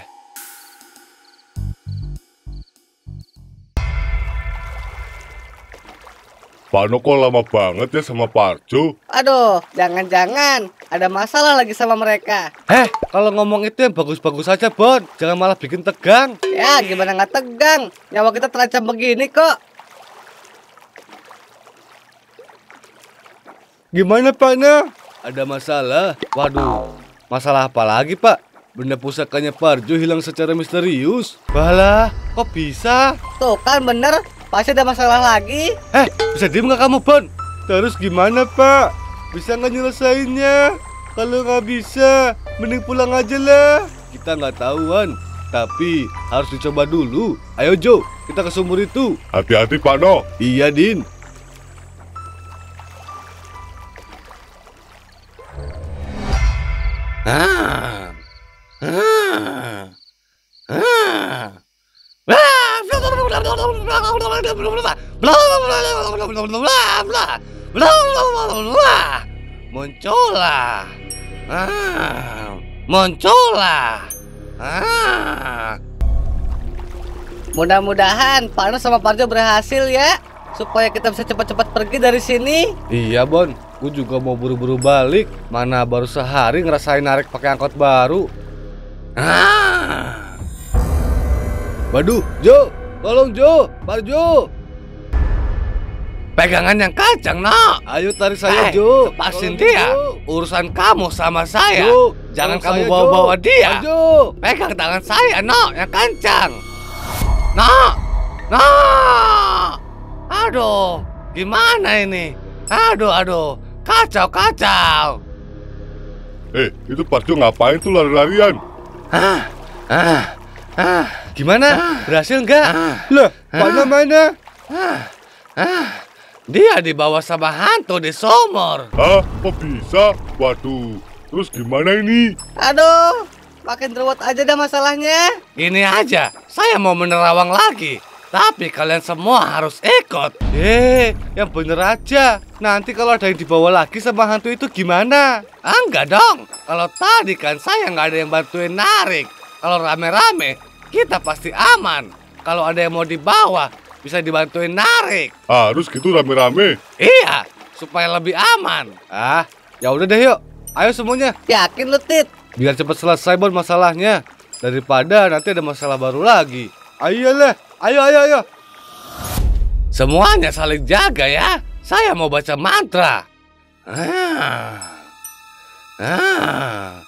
Pak No kok lama banget ya sama Parjo? Aduh, jangan-jangan ada masalah lagi sama mereka. Eh, kalau ngomong itu yang bagus-bagus aja, Bon. Jangan malah bikin tegang. Ya, gimana nggak tegang? Nyawa kita terancam begini kok. Gimana, Pak Nah? Ada masalah? Waduh, masalah apa lagi, Pak? Benda pusakanya Parjo hilang secara misterius. Balah, kok bisa? Tuh kan bener, pasti ada masalah lagi. Eh, bisa diem nggak kamu, Bon? Terus gimana, Pak? Bisa nggak nyelesainnya? Kalau nggak bisa, mending pulang aja lah. Kita nggak tahuan, tapi harus dicoba dulu. Ayo, Jo, kita ke sumur itu. Hati-hati Pak No. Iya, Din. Ah. Ah. Ah. Muncullah. Ah. Muncullah. Ah. Mudah-mudahan Pak No sama Parjo berhasil ya, supaya kita bisa cepat-cepat pergi dari sini. Iya, Bon. Gue juga mau buru-buru balik. Mana baru sehari ngerasain narik pakai angkot baru. Ah. Waduh, Jo, tolong Jo, Parjo. Pegangan yang kencang, Nok. Ayo tarik saya, Eh, Jo. lepasin Tolong, dia. Jo. Urusan kamu sama saya. Jo, Jangan tolong kamu saya, bawa-bawa Jo. dia. Ayo. Pegang tangan saya, Nok, yang kencang. Nok, Nok. Aduh, gimana ini? Aduh, aduh, kacau, kacau. Eh, itu Parjo ngapain tuh lari-larian? Ah, ah, ah, Gimana? Berhasil nggak? ah, Lah, Pakno mana? ah, ah. Dia dibawa sama hantu di sumur. Hah? Kok bisa? Waduh, terus gimana ini? Aduh, makin ruwet aja dah masalahnya. Gini aja, saya mau menerawang lagi. Tapi kalian semua harus ikut. Eh, yang bener aja. Nanti kalau ada yang dibawa lagi sama hantu itu gimana? Enggak dong. Kalau tadi kan saya nggak ada yang bantuin narik. Kalau rame-rame, kita pasti aman. Kalau ada yang mau dibawa, bisa dibantuin narik. Harus gitu rame-rame. Iya, supaya lebih aman. Ah, ya udah deh yuk. Ayo semuanya. Yakin lu, Tit? Biar cepat selesai Bon masalahnya. Daripada nanti ada masalah baru lagi. Ayolah. Ayo, ayo, ayo. Semuanya saling jaga ya. Saya mau baca mantra. Ah. Ah.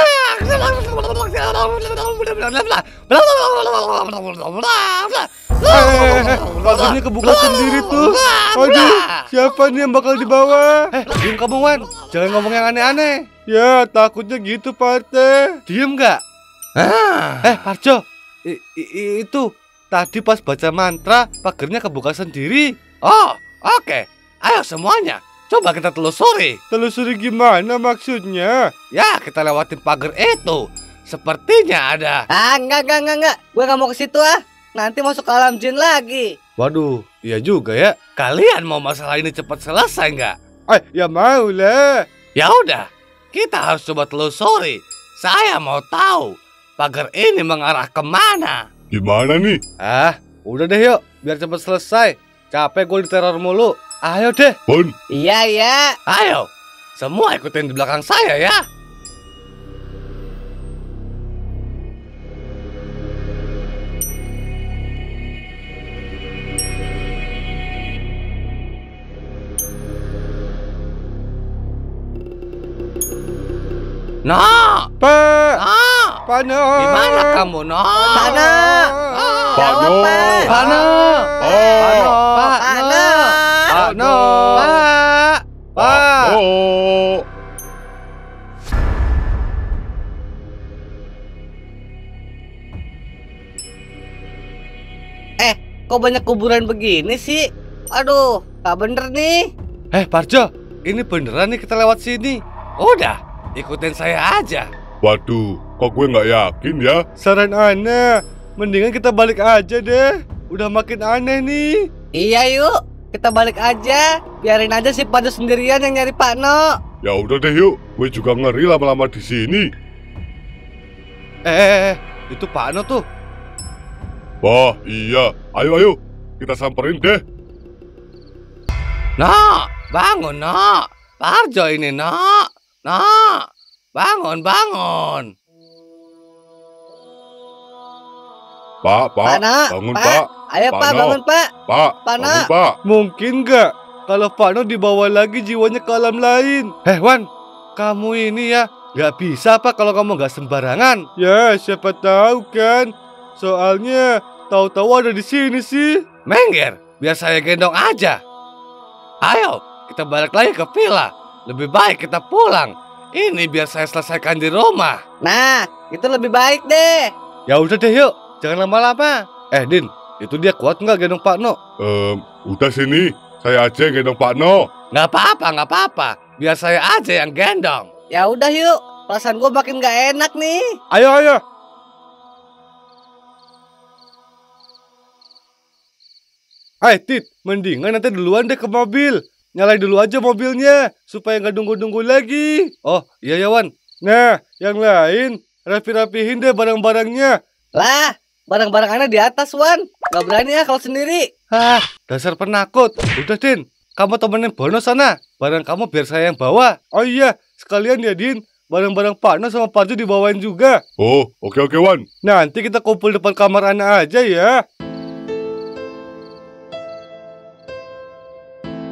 Eh, pagernya kebuka sendiri tuh. Aduh, siapa nih yang bakal dibawa? Eh, diam kamu Wan. Jangan ngomong yang aneh-aneh. Ya, takutnya gitu, Pak Arte. Diem nggak? Ah. Eh, Parjo. I- i- itu tadi pas baca mantra, pagernya kebuka sendiri. Oh, oke. Ayo semuanya. Coba kita telusuri. Telusuri gimana maksudnya? Ya, kita lewatin pagar itu. Sepertinya ada. Ah, enggak, enggak, enggak, enggak. Gue nggak mau ke situ ah. Nanti masuk ke alam jin lagi. Waduh, iya juga ya. Kalian mau masalah ini cepat selesai nggak? Eh, ya mau lah. Ya udah, kita harus coba telusuri. Saya mau tahu pagar ini mengarah kemana. Gimana nih? Ah, udah deh yuk, biar cepat selesai. Capek gue diteror mulu. Ayo deh. Bon, Iya, iya. Ayo, semua ikutin di belakang saya ya. Nok, Pak, Nok, Pano. gimana kamu Nok? Pana. Pak Jawab, No. Pak. Pano, Oh, Pak, Pana. Pak No. Pak. Pak. Oh. Eh, kok banyak kuburan begini sih? Aduh, gak bener nih. Eh, Parjo, ini beneran nih kita lewat sini. Udah, ikutin saya aja. Waduh, kok gue nggak yakin ya? Saran Ana, mendingan kita balik aja deh. Udah makin aneh nih. Iya yuk, kita balik aja. Biarin aja si Pado sendirian yang nyari Pak No. Ya udah deh yuk, gue juga ngeri lama-lama di sini. Eh, eh, eh, itu Pak No tuh. Wah, iya. Ayo, ayo, kita samperin deh. Nok, bangun Nok. Parjo ini Nok. Nok, bangun, bangun. Pak, Pak, Pak No, bangun Pak. Pak. Ayo Pak Pak, No. bangun Pak. Pak, Pak No. bangun Pak. Mungkin nggak kalau Pak No dibawa lagi jiwanya ke alam lain? Eh, Wan, kamu ini ya nggak bisa apa kalau kamu nggak sembarangan? Ya, siapa tahu kan. Soalnya tahu-tahu ada di sini sih. Mengger, biar saya gendong aja. Ayo, kita balik lagi ke villa. Lebih baik kita pulang. Ini biar saya selesaikan di rumah. Nah, itu lebih baik deh. Ya udah deh yuk, jangan lama-lama. Eh, Din, itu dia kuat nggak gendong Pak No? Ehm, udah sini, saya aja yang gendong Pak No. Nggak apa-apa, nggak apa-apa. Biar saya aja yang gendong. Ya udah yuk. Perasaan gue makin gak enak nih. Ayo, ayo. Hai Tit, mendingan nanti duluan deh ke mobil. Nyalain dulu aja mobilnya, supaya nggak nunggu-nunggu lagi. Oh, iya ya Wan. Nah, yang lain, rapi-rapihin deh barang-barangnya. Lah, barang-barang aneh di atas, Wan. Gak berani ya kalau sendiri. Hah, dasar penakut. Udah Din, kamu temenin Bono sana. Barang kamu biar saya yang bawa. Oh iya, sekalian ya Din. Barang-barang Pak No sama Parjo dibawain juga. Oh, oke oke Wan. Nanti kita kumpul depan kamar anak aja ya.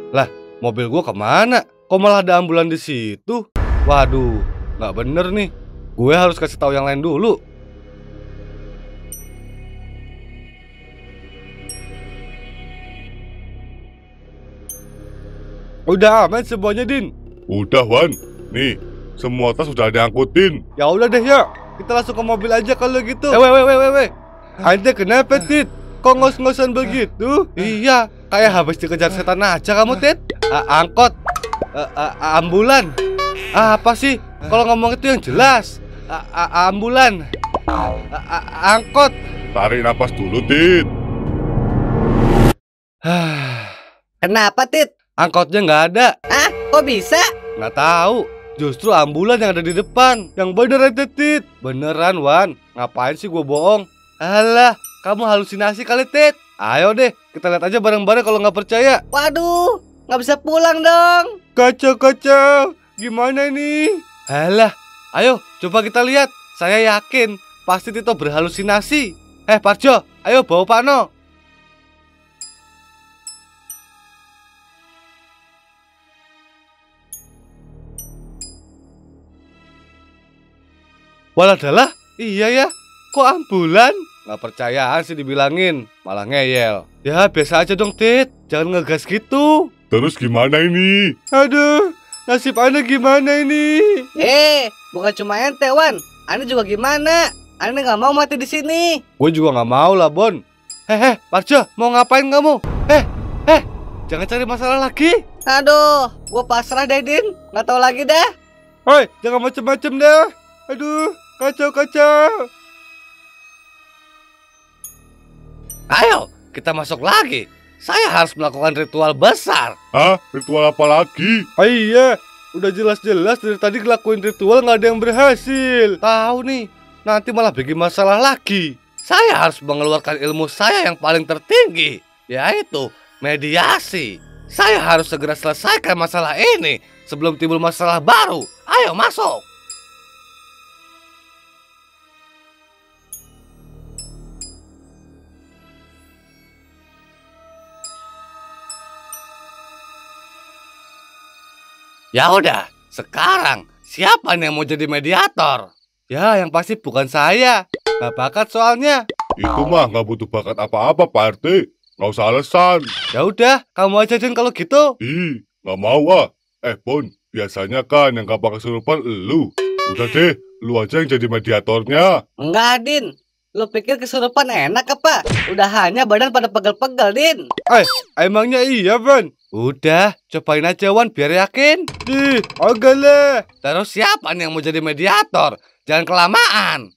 Mobil gua kemana? Kok malah ada ambulan di situ? Waduh, nggak bener nih. Gue harus kasih tahu yang lain dulu. Udah aman semuanya, Din. Udah, Wan. Nih, semua tas sudah diangkutin. Ya udah deh ya, kita langsung ke mobil aja kalau gitu. Eh, weh, weh, weh, weh. Anda kenapa, Tit? Kok ngos-ngosan begitu? Iya, kayak habis dikejar setan aja kamu, Tit. A angkot, a a ambulan. Ah, apa sih? Kalau ngomong itu yang jelas. A a ambulan, a a angkot. Tarik napas dulu, Tit. Kenapa, Tit? Angkotnya nggak ada. Ah, kok bisa? Nggak tahu. Justru ambulan yang ada di depan. Yang bener aja, Tit. Beneran, Wan. Ngapain sih gue bohong? Alah, kamu halusinasi kali, Tit. Ayo deh, kita lihat aja bareng-bareng kalau nggak percaya. Waduh, nggak bisa pulang dong. Kacau-kacau. Gimana ini? Alah, ayo coba kita lihat. Saya yakin pasti Tito berhalusinasi. Eh, Parjo, ayo bawa Pak No. Waladalah, iya ya. Kok ambulan? Nggak percayaan sih dibilangin, malah ngeyel. Ya biasa aja dong, Tit. Jangan ngegas gitu. Terus gimana ini? Aduh, nasib Anda gimana ini? Eh, bukan cuma ente, Wan. Ane juga gimana? Ane nggak mau mati di sini. Gue juga nggak mau lah, Bon. Hehe, Parjo, mau ngapain kamu? Eh, eh, jangan cari masalah lagi. Aduh, gua pasrah deh, Din. Nggak tahu lagi dah. Hoi, jangan macem-macem dah. Aduh, kacau-kacau. Ayo, kita masuk lagi. Saya harus melakukan ritual besar. Hah? Ritual apa lagi? Oh iya, udah jelas-jelas dari tadi ngelakuin ritual nggak ada yang berhasil. Tahu nih, nanti malah bikin masalah lagi. Saya harus mengeluarkan ilmu saya yang paling tertinggi, yaitu mediasi. Saya harus segera selesaikan masalah ini sebelum timbul masalah baru. Ayo masuk. Ya udah, sekarang siapa nih yang mau jadi mediator? Ya, yang pasti bukan saya. Gak bakat soalnya. Itu mah nggak butuh bakat apa-apa, Pak R T. Nggak usah alasan. Ya udah, kamu aja Din kalau gitu. Ih, nggak mau ah. Eh, Bon, biasanya kan yang gampang kesurupan elu. Udah deh, lu aja yang jadi mediatornya. Enggak, Din. Lu pikir kesurupan enak apa? Udah hanya badan pada pegel-pegel, Din. Eh, emangnya iya, Van? Udah, cobain aja, Wan, biar yakin. Ih, agak lah. Terus siapa nih yang mau jadi mediator? Jangan kelamaan.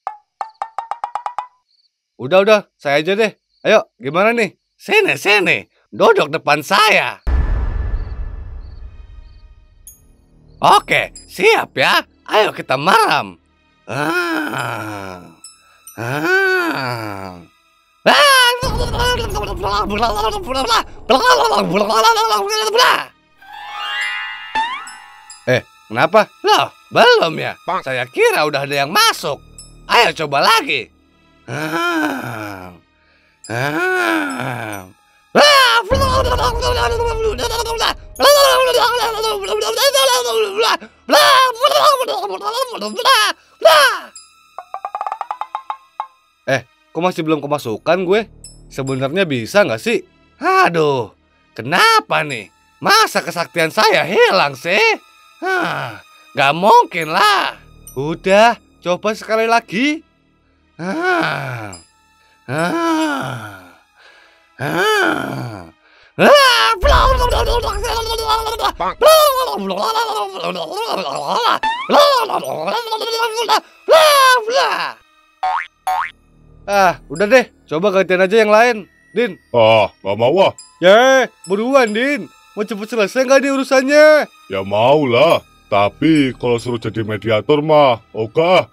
Udah, udah, saya aja deh. Ayo, gimana nih? Sini, sini. Duduk depan saya. Oke, siap ya. Ayo kita maram. Ah. Ah. Eh, kenapa? Loh, belum ya? Saya kira udah ada yang masuk. Ayo coba lagi. Ah. Ah. Eh, kok masih belum kemasukan gue? Sebenarnya bisa nggak sih? Aduh, kenapa nih? Masa kesaktian saya hilang sih? Hah, nggak mungkin lah. Udah, coba sekali lagi. Ah, ah, ah. Ah, udah deh, coba gantian aja yang lain, Din. Ah, nggak mau ah. Ya, buruan, Din. Mau cepet selesai nggak nih urusannya? Ya mau lah. Tapi kalau suruh jadi mediator mah, oke.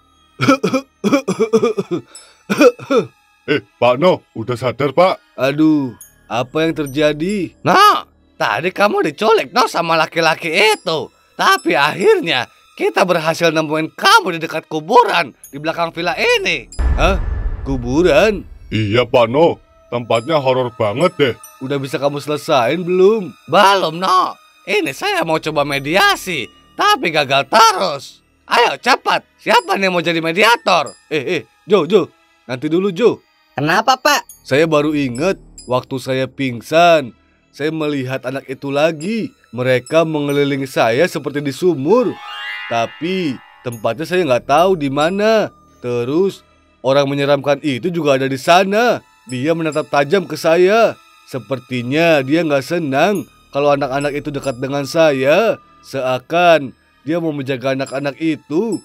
Eh, Pak No, udah sadar, Pak? Aduh, apa yang terjadi? Nah, tadi kamu diculik no sama laki-laki itu. Tapi akhirnya kita berhasil nemuin kamu di dekat kuburan di belakang villa ini. Hah? Kuburan? Iya, Pak No. Tempatnya horor banget deh. Udah bisa kamu selesain belum? Belum, no. Ini saya mau coba mediasi, tapi gagal terus. Ayo cepat, siapa nih yang mau jadi mediator? Eh, eh, Jo, Jo. Nanti dulu, Jo. Kenapa, Pak? Saya baru ingat waktu saya pingsan. Saya melihat anak itu lagi. Mereka mengelilingi saya seperti di sumur. Tapi tempatnya saya nggak tahu di mana. Terus orang menyeramkan itu juga ada di sana. Dia menatap tajam ke saya. Sepertinya dia nggak senang kalau anak-anak itu dekat dengan saya. Seakan dia mau menjaga anak-anak itu.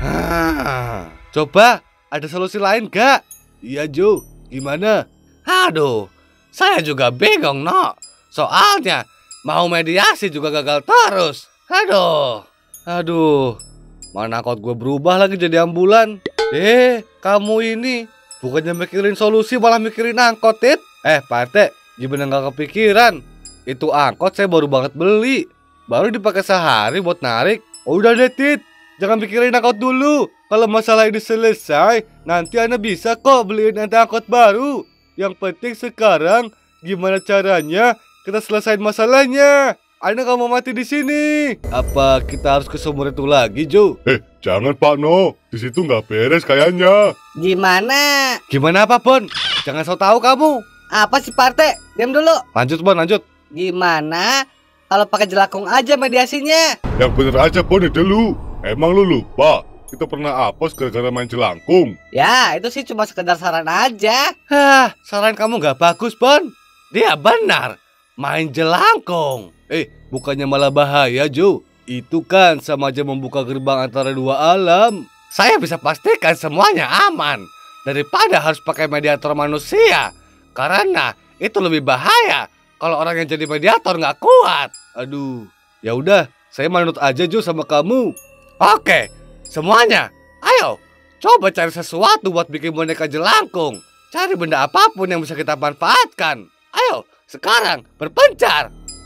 Ah, Coba, ada solusi lain gak? Iya, Jo. Gimana? aduh, saya juga bingung, no. Soalnya mau mediasi juga gagal terus. Aduh, Aduh, mana angkot gue berubah lagi jadi ambulan. Eh, kamu ini bukannya mikirin solusi malah mikirin angkot, Tit. Eh, Pak R T, gimana nggak kepikiran? Itu angkot saya baru banget beli. Baru dipakai sehari buat narik. Oh, udah deh, Tit. Jangan pikirin angkot dulu. Kalau masalah ini selesai, nanti Anda bisa kok beliin nanti angkot baru. Yang penting sekarang gimana caranya kita selesain masalahnya. Anda nggak mau mati di sini. Apa kita harus ke sumur itu lagi, Jo? Eh, jangan Pak No. Di situ nggak beres kayaknya. Gimana? Gimana apa, Bon? Jangan so tahu kamu. Apa sih, Pak R T? Diam dulu. Lanjut, Bon, lanjut. Gimana kalau pakai jelakung aja mediasinya? Yang bener aja Bon dulu. Emang lu lupa? Kita pernah apes gara-gara main jelangkung. Ya, itu sih cuma sekedar saran aja. Hah, saran kamu nggak bagus, Bon. dia benar. Main jelangkung. Eh, bukannya malah bahaya, Jo. Itu kan sama aja membuka gerbang antara dua alam. Saya bisa pastikan semuanya aman daripada harus pakai mediator manusia. Karena itu lebih bahaya kalau orang yang jadi mediator nggak kuat. Aduh, ya udah, saya manut aja, Jo, sama kamu. Oke, semuanya, ayo coba cari sesuatu buat bikin boneka jelangkung. Cari benda apapun yang bisa kita manfaatkan. Ayo, sekarang berpencar.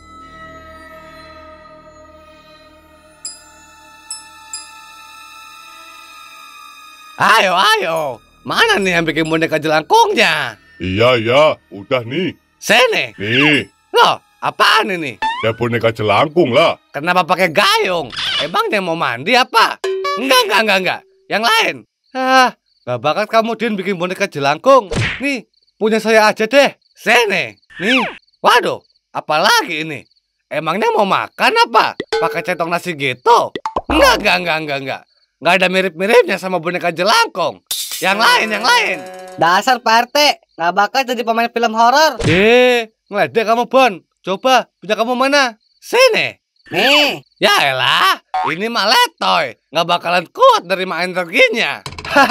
Ayo, ayo. Mana nih yang bikin boneka jelangkungnya? Iya, iya. Udah nih. Sini. Nih. Loh, apaan ini? Ya boneka jelangkung lah. Kenapa pakai gayung? Emangnya mau mandi apa? Enggak, enggak, enggak, enggak. Yang lain. Ah, gak bakat kamu, Din, bikin boneka jelangkung. Nih, punya saya aja deh. Sini. Nih, Waduh, apalagi ini? Emangnya mau makan apa? Pakai centong nasi gitu? Enggak, enggak, enggak, enggak, enggak. Enggak ada mirip-miripnya sama boneka jelangkung. Yang lain, yang lain. Dasar Pak R T, nggak bakal jadi pemain film horor. eh, ngeledek kamu, Bon. Coba, punya kamu mana? Sini. Nih, Ya elah, ini mah letoy. Nggak bakalan kuat nerima energinya.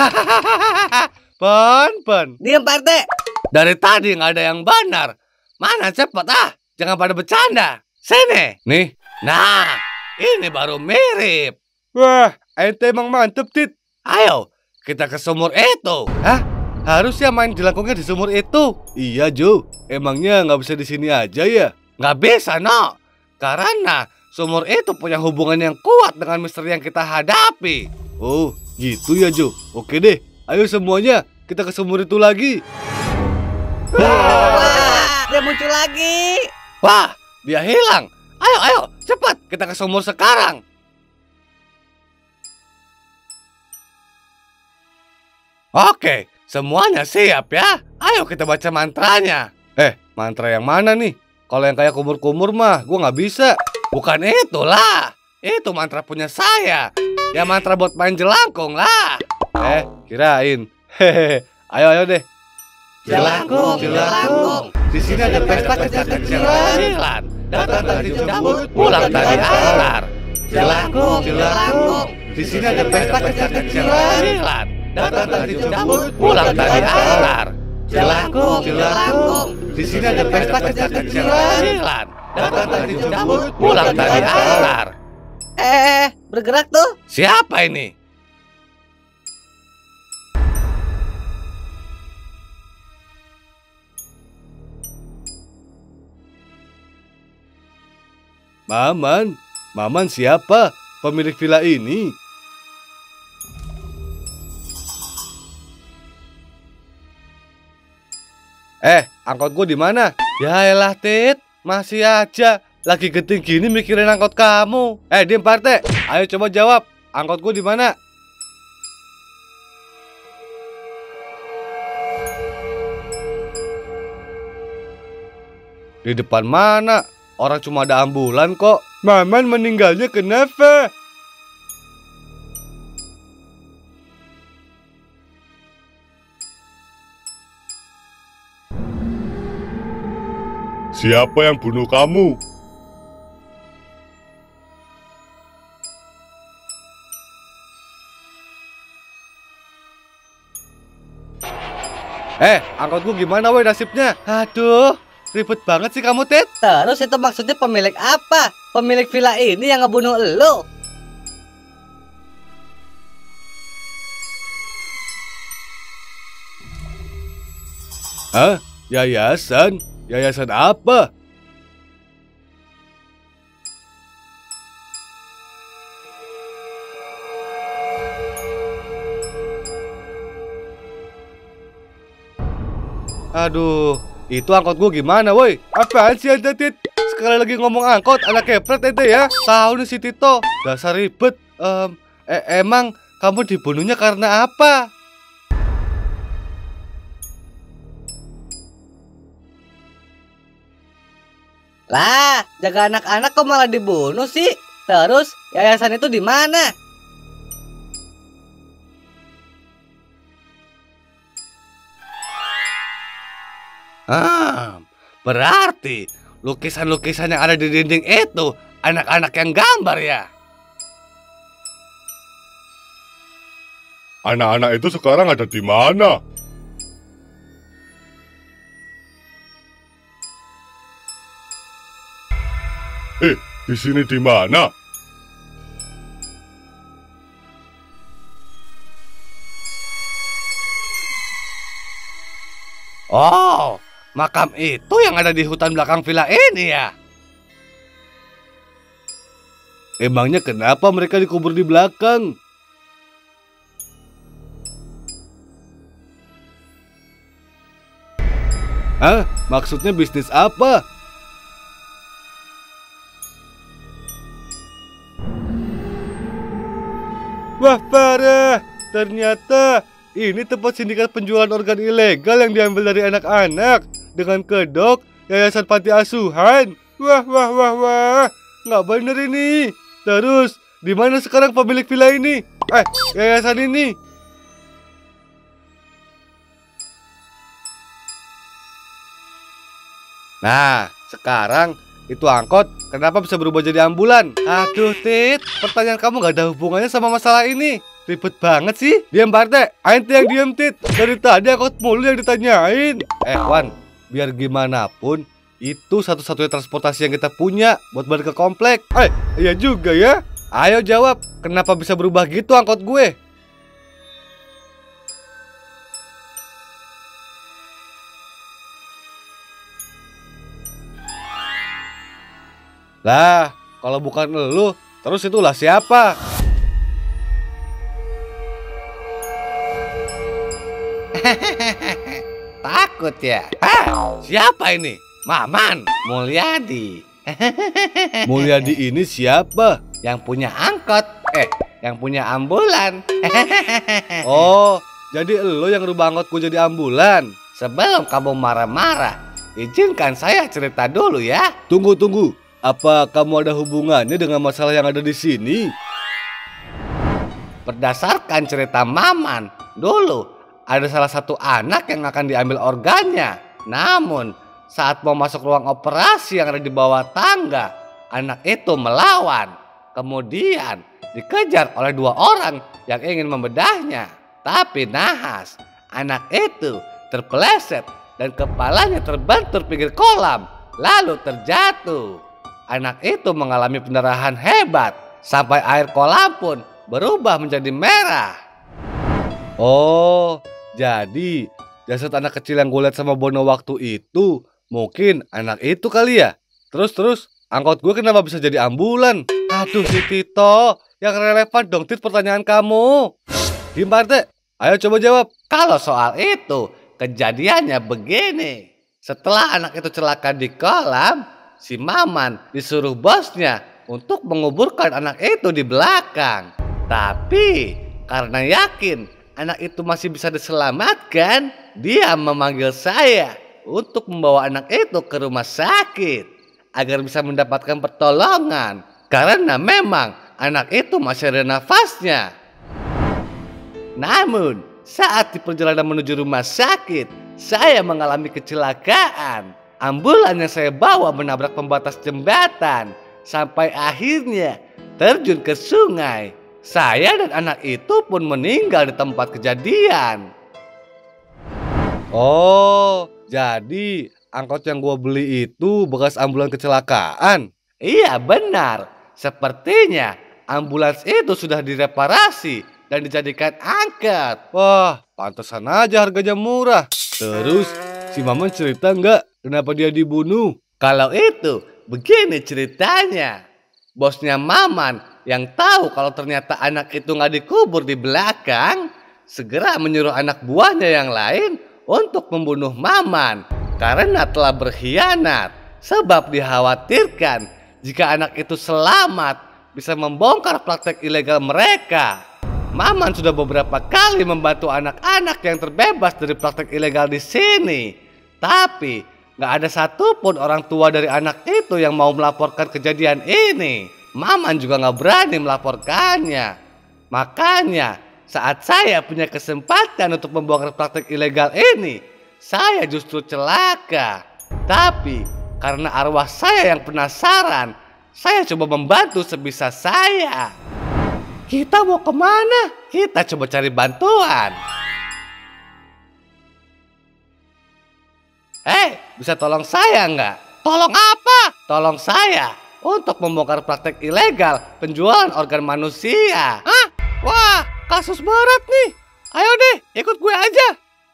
Bon, Bon. diam Pak R T. Dari tadi nggak ada yang benar. Mana cepet ah, jangan pada bercanda. Sini. Nih, Nah, ini baru mirip. wah, ente emang mantep, Tit. Ayo, kita ke sumur itu. Hah? Harusnya main jelangkungnya di sumur itu. Iya, Jo. Emangnya nggak bisa di sini aja ya? Nggak bisa, no. Karena sumur itu punya hubungan yang kuat dengan misteri yang kita hadapi. Oh, gitu ya, Jo. Oke deh. Ayo semuanya, kita ke sumur itu lagi. Wah, dia muncul lagi. Wah, dia hilang. Ayo, ayo, cepat kita ke sumur sekarang. Oke, semuanya siap ya. Ayo kita baca mantranya. Eh, mantra yang mana nih? Kalau yang kayak kumur-kumur mah, gua nggak bisa. Bukan itulah. Itu mantra punya saya. Ya mantra buat main jelangkung lah. Eh, kirain. Hehehe. Ayo, ayo deh. Jelangkung, jelangkung. Di sini ada pesta kecil-kecilan. Kecilan. Datang tadi jemput, pulang tadi antar. Jelangkung, jelangkung. Di sini ada pesta kecil-kecilan. Kecilan. Datang tadi jemput, pulang tadi antar. Jelangkung, jelangkung. Di sini ada pesta kecil-kecilan. Kecilan. Datang tadi jemput, pulang tadi antar. Eh, bergerak tuh. Siapa ini? Maman, Maman siapa? Pemilik villa ini? Eh, angkot gue di mana? Ya elah Tit, masih aja lagi genting gini mikirin angkot kamu. Eh, diem Pak R T, ayo coba jawab, angkot gue di mana? Di depan mana? Orang cuma ada ambulan kok. Maman meninggalnya kenapa? Siapa yang bunuh kamu? Eh, angkot gue gimana woi nasibnya? Aduh, ribet banget sih kamu Tit. Terus itu maksudnya pemilik apa? Pemilik villa ini yang ngebunuh elu? Hah? Yayasan? Yayasan apa? Aduh, itu angkot gue gimana woi? Apaan sih ente Tit? Sekali lagi ngomong angkot, anak kepret ente ya? Tahu nih si Tito, dasar ribet. Em, e emang kamu dibunuhnya karena apa? Lah, jaga anak-anak kok malah dibunuh sih? Terus yayasan itu di mana? Ah, berarti lukisan-lukisan yang ada di dinding itu anak-anak yang gambar ya? Anak-anak itu sekarang ada di mana? Eh, di sini di mana? Oh, makam itu yang ada di hutan belakang villa ini ya? Emangnya kenapa mereka dikubur di belakang? Hah? Maksudnya bisnis apa? Wah parah, ternyata ini tempat sindikat penjualan organ ilegal yang diambil dari anak-anak dengan kedok yayasan panti asuhan. Wah wah wah wah, nggak bener ini. Terus di mana sekarang pemilik villa ini? Eh, yayasan ini? Nah, sekarang itu angkot kenapa bisa berubah jadi ambulan? Aduh Tit, pertanyaan kamu gak ada hubungannya sama masalah ini. Ribet banget sih. Diam Pak R T, ente yang diam Tit. Dari tadi angkot mulu yang ditanyain. Eh Wan, biar gimana pun itu satu-satunya transportasi yang kita punya buat balik ke komplek. Eh, iya juga ya. Ayo jawab, kenapa bisa berubah gitu angkot gue? Lah, kalau bukan elu, terus itulah siapa? Takut ya? Ah, siapa ini? Maman, Mulyadi. Mulyadi ini siapa? Yang punya angkot, eh, yang punya ambulan. Oh, jadi elu yang rubah angkotku jadi ambulan. Sebelum kamu marah-marah, izinkan saya cerita dulu ya. Tunggu, tunggu. Apa kamu ada hubungannya dengan masalah yang ada di sini? Berdasarkan cerita Maman, dulu ada salah satu anak yang akan diambil organnya. Namun, saat mau masuk ruang operasi yang ada di bawah tangga, anak itu melawan. Kemudian dikejar oleh dua orang yang ingin membedahnya. Tapi nahas, anak itu terpeleset dan kepalanya terbentur pinggir kolam, lalu terjatuh. Anak itu mengalami pendarahan hebat sampai air kolam pun berubah menjadi merah. Oh, jadi jasad anak kecil yang gue lihat sama Bono waktu itu mungkin anak itu kali ya. Terus terus angkot gue kenapa bisa jadi ambulan? Aduh si Tito, yang relevan dong Tit pertanyaan kamu. Gimana Pak R T? Ayo coba jawab. Kalau soal itu kejadiannya begini. Setelah anak itu celaka di kolam, si Maman disuruh bosnya untuk menguburkan anak itu di belakang. Tapi karena yakin anak itu masih bisa diselamatkan, dia memanggil saya untuk membawa anak itu ke rumah sakit agar bisa mendapatkan pertolongan. Karena memang anak itu masih ada nafasnya. Namun saat di perjalanan menuju rumah sakit, saya mengalami kecelakaan. Ambulan yang saya bawa menabrak pembatas jembatan sampai akhirnya terjun ke sungai. Saya dan anak itu pun meninggal di tempat kejadian. Oh, jadi angkot yang gua beli itu bekas ambulans kecelakaan. Iya benar. Sepertinya ambulans itu sudah direparasi dan dijadikan angkot. Wah, pantesan aja harganya murah. Terus si Maman cerita nggak kenapa dia dibunuh? Kalau itu begini ceritanya. Bosnya Maman yang tahu kalau ternyata anak itu nggak dikubur di belakang, segera menyuruh anak buahnya yang lain untuk membunuh Maman karena telah berkhianat. Sebab dikhawatirkan jika anak itu selamat bisa membongkar praktek ilegal mereka. Maman sudah beberapa kali membantu anak-anak yang terbebas dari praktek ilegal di sini. Tapi nggak ada satupun orang tua dari anak itu yang mau melaporkan kejadian ini. Maman juga nggak berani melaporkannya. Makanya saat saya punya kesempatan untuk membongkar praktek ilegal ini, saya justru celaka. Tapi karena arwah saya yang penasaran, saya coba membantu sebisa saya. Kita mau kemana? Kita coba cari bantuan. Hei, bisa tolong saya nggak? Tolong apa? Tolong saya untuk membongkar praktek ilegal penjualan organ manusia. Hah? Wah, kasus berat nih. Ayo deh, ikut gue aja.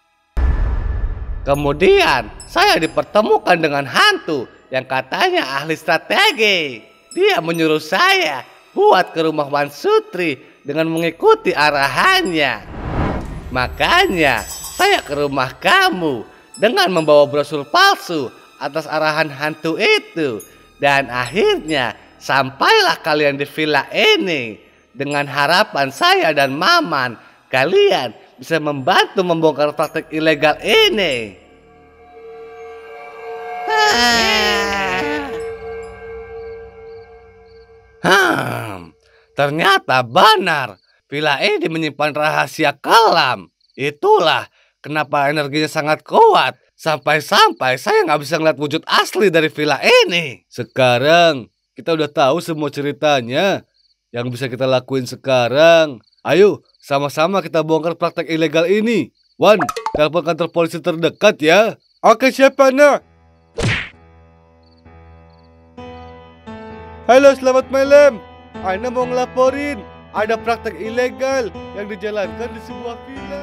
Kemudian, saya dipertemukan dengan hantu yang katanya ahli strategi. Dia menyuruh saya buat ke rumah Wan Sutri dengan mengikuti arahannya. Makanya saya ke rumah kamu dengan membawa brosur palsu atas arahan hantu itu. Dan akhirnya sampailah kalian di villa ini. Dengan harapan saya dan Maman, kalian bisa membantu membongkar praktek ilegal ini. Hmm, ternyata benar. Villa ini menyimpan rahasia kelam. Itulah kenapa energinya sangat kuat. Sampai-sampai saya nggak bisa ngeliat wujud asli dari villa ini. Sekarang kita udah tahu semua ceritanya. Yang bisa kita lakuin sekarang, ayo sama-sama kita bongkar praktek ilegal ini. Wan, telepon kantor polisi terdekat ya. Oke, siapa nak? Halo, selamat malam. Ana mau ngelaporin ada praktek ilegal yang dijalankan di sebuah villa.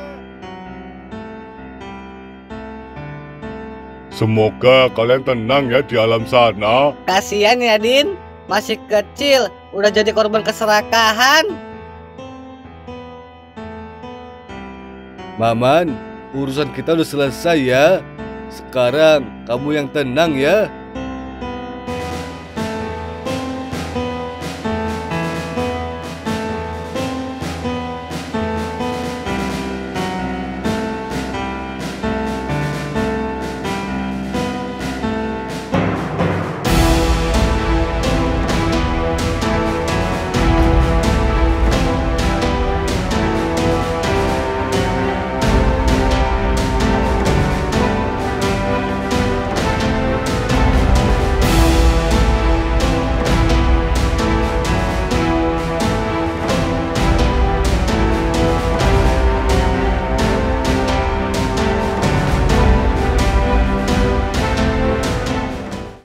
Semoga kalian tenang ya di alam sana. Kasihan ya, Din. Masih kecil, udah jadi korban keserakahan. Maman, urusan kita udah selesai ya. Sekarang kamu yang tenang ya.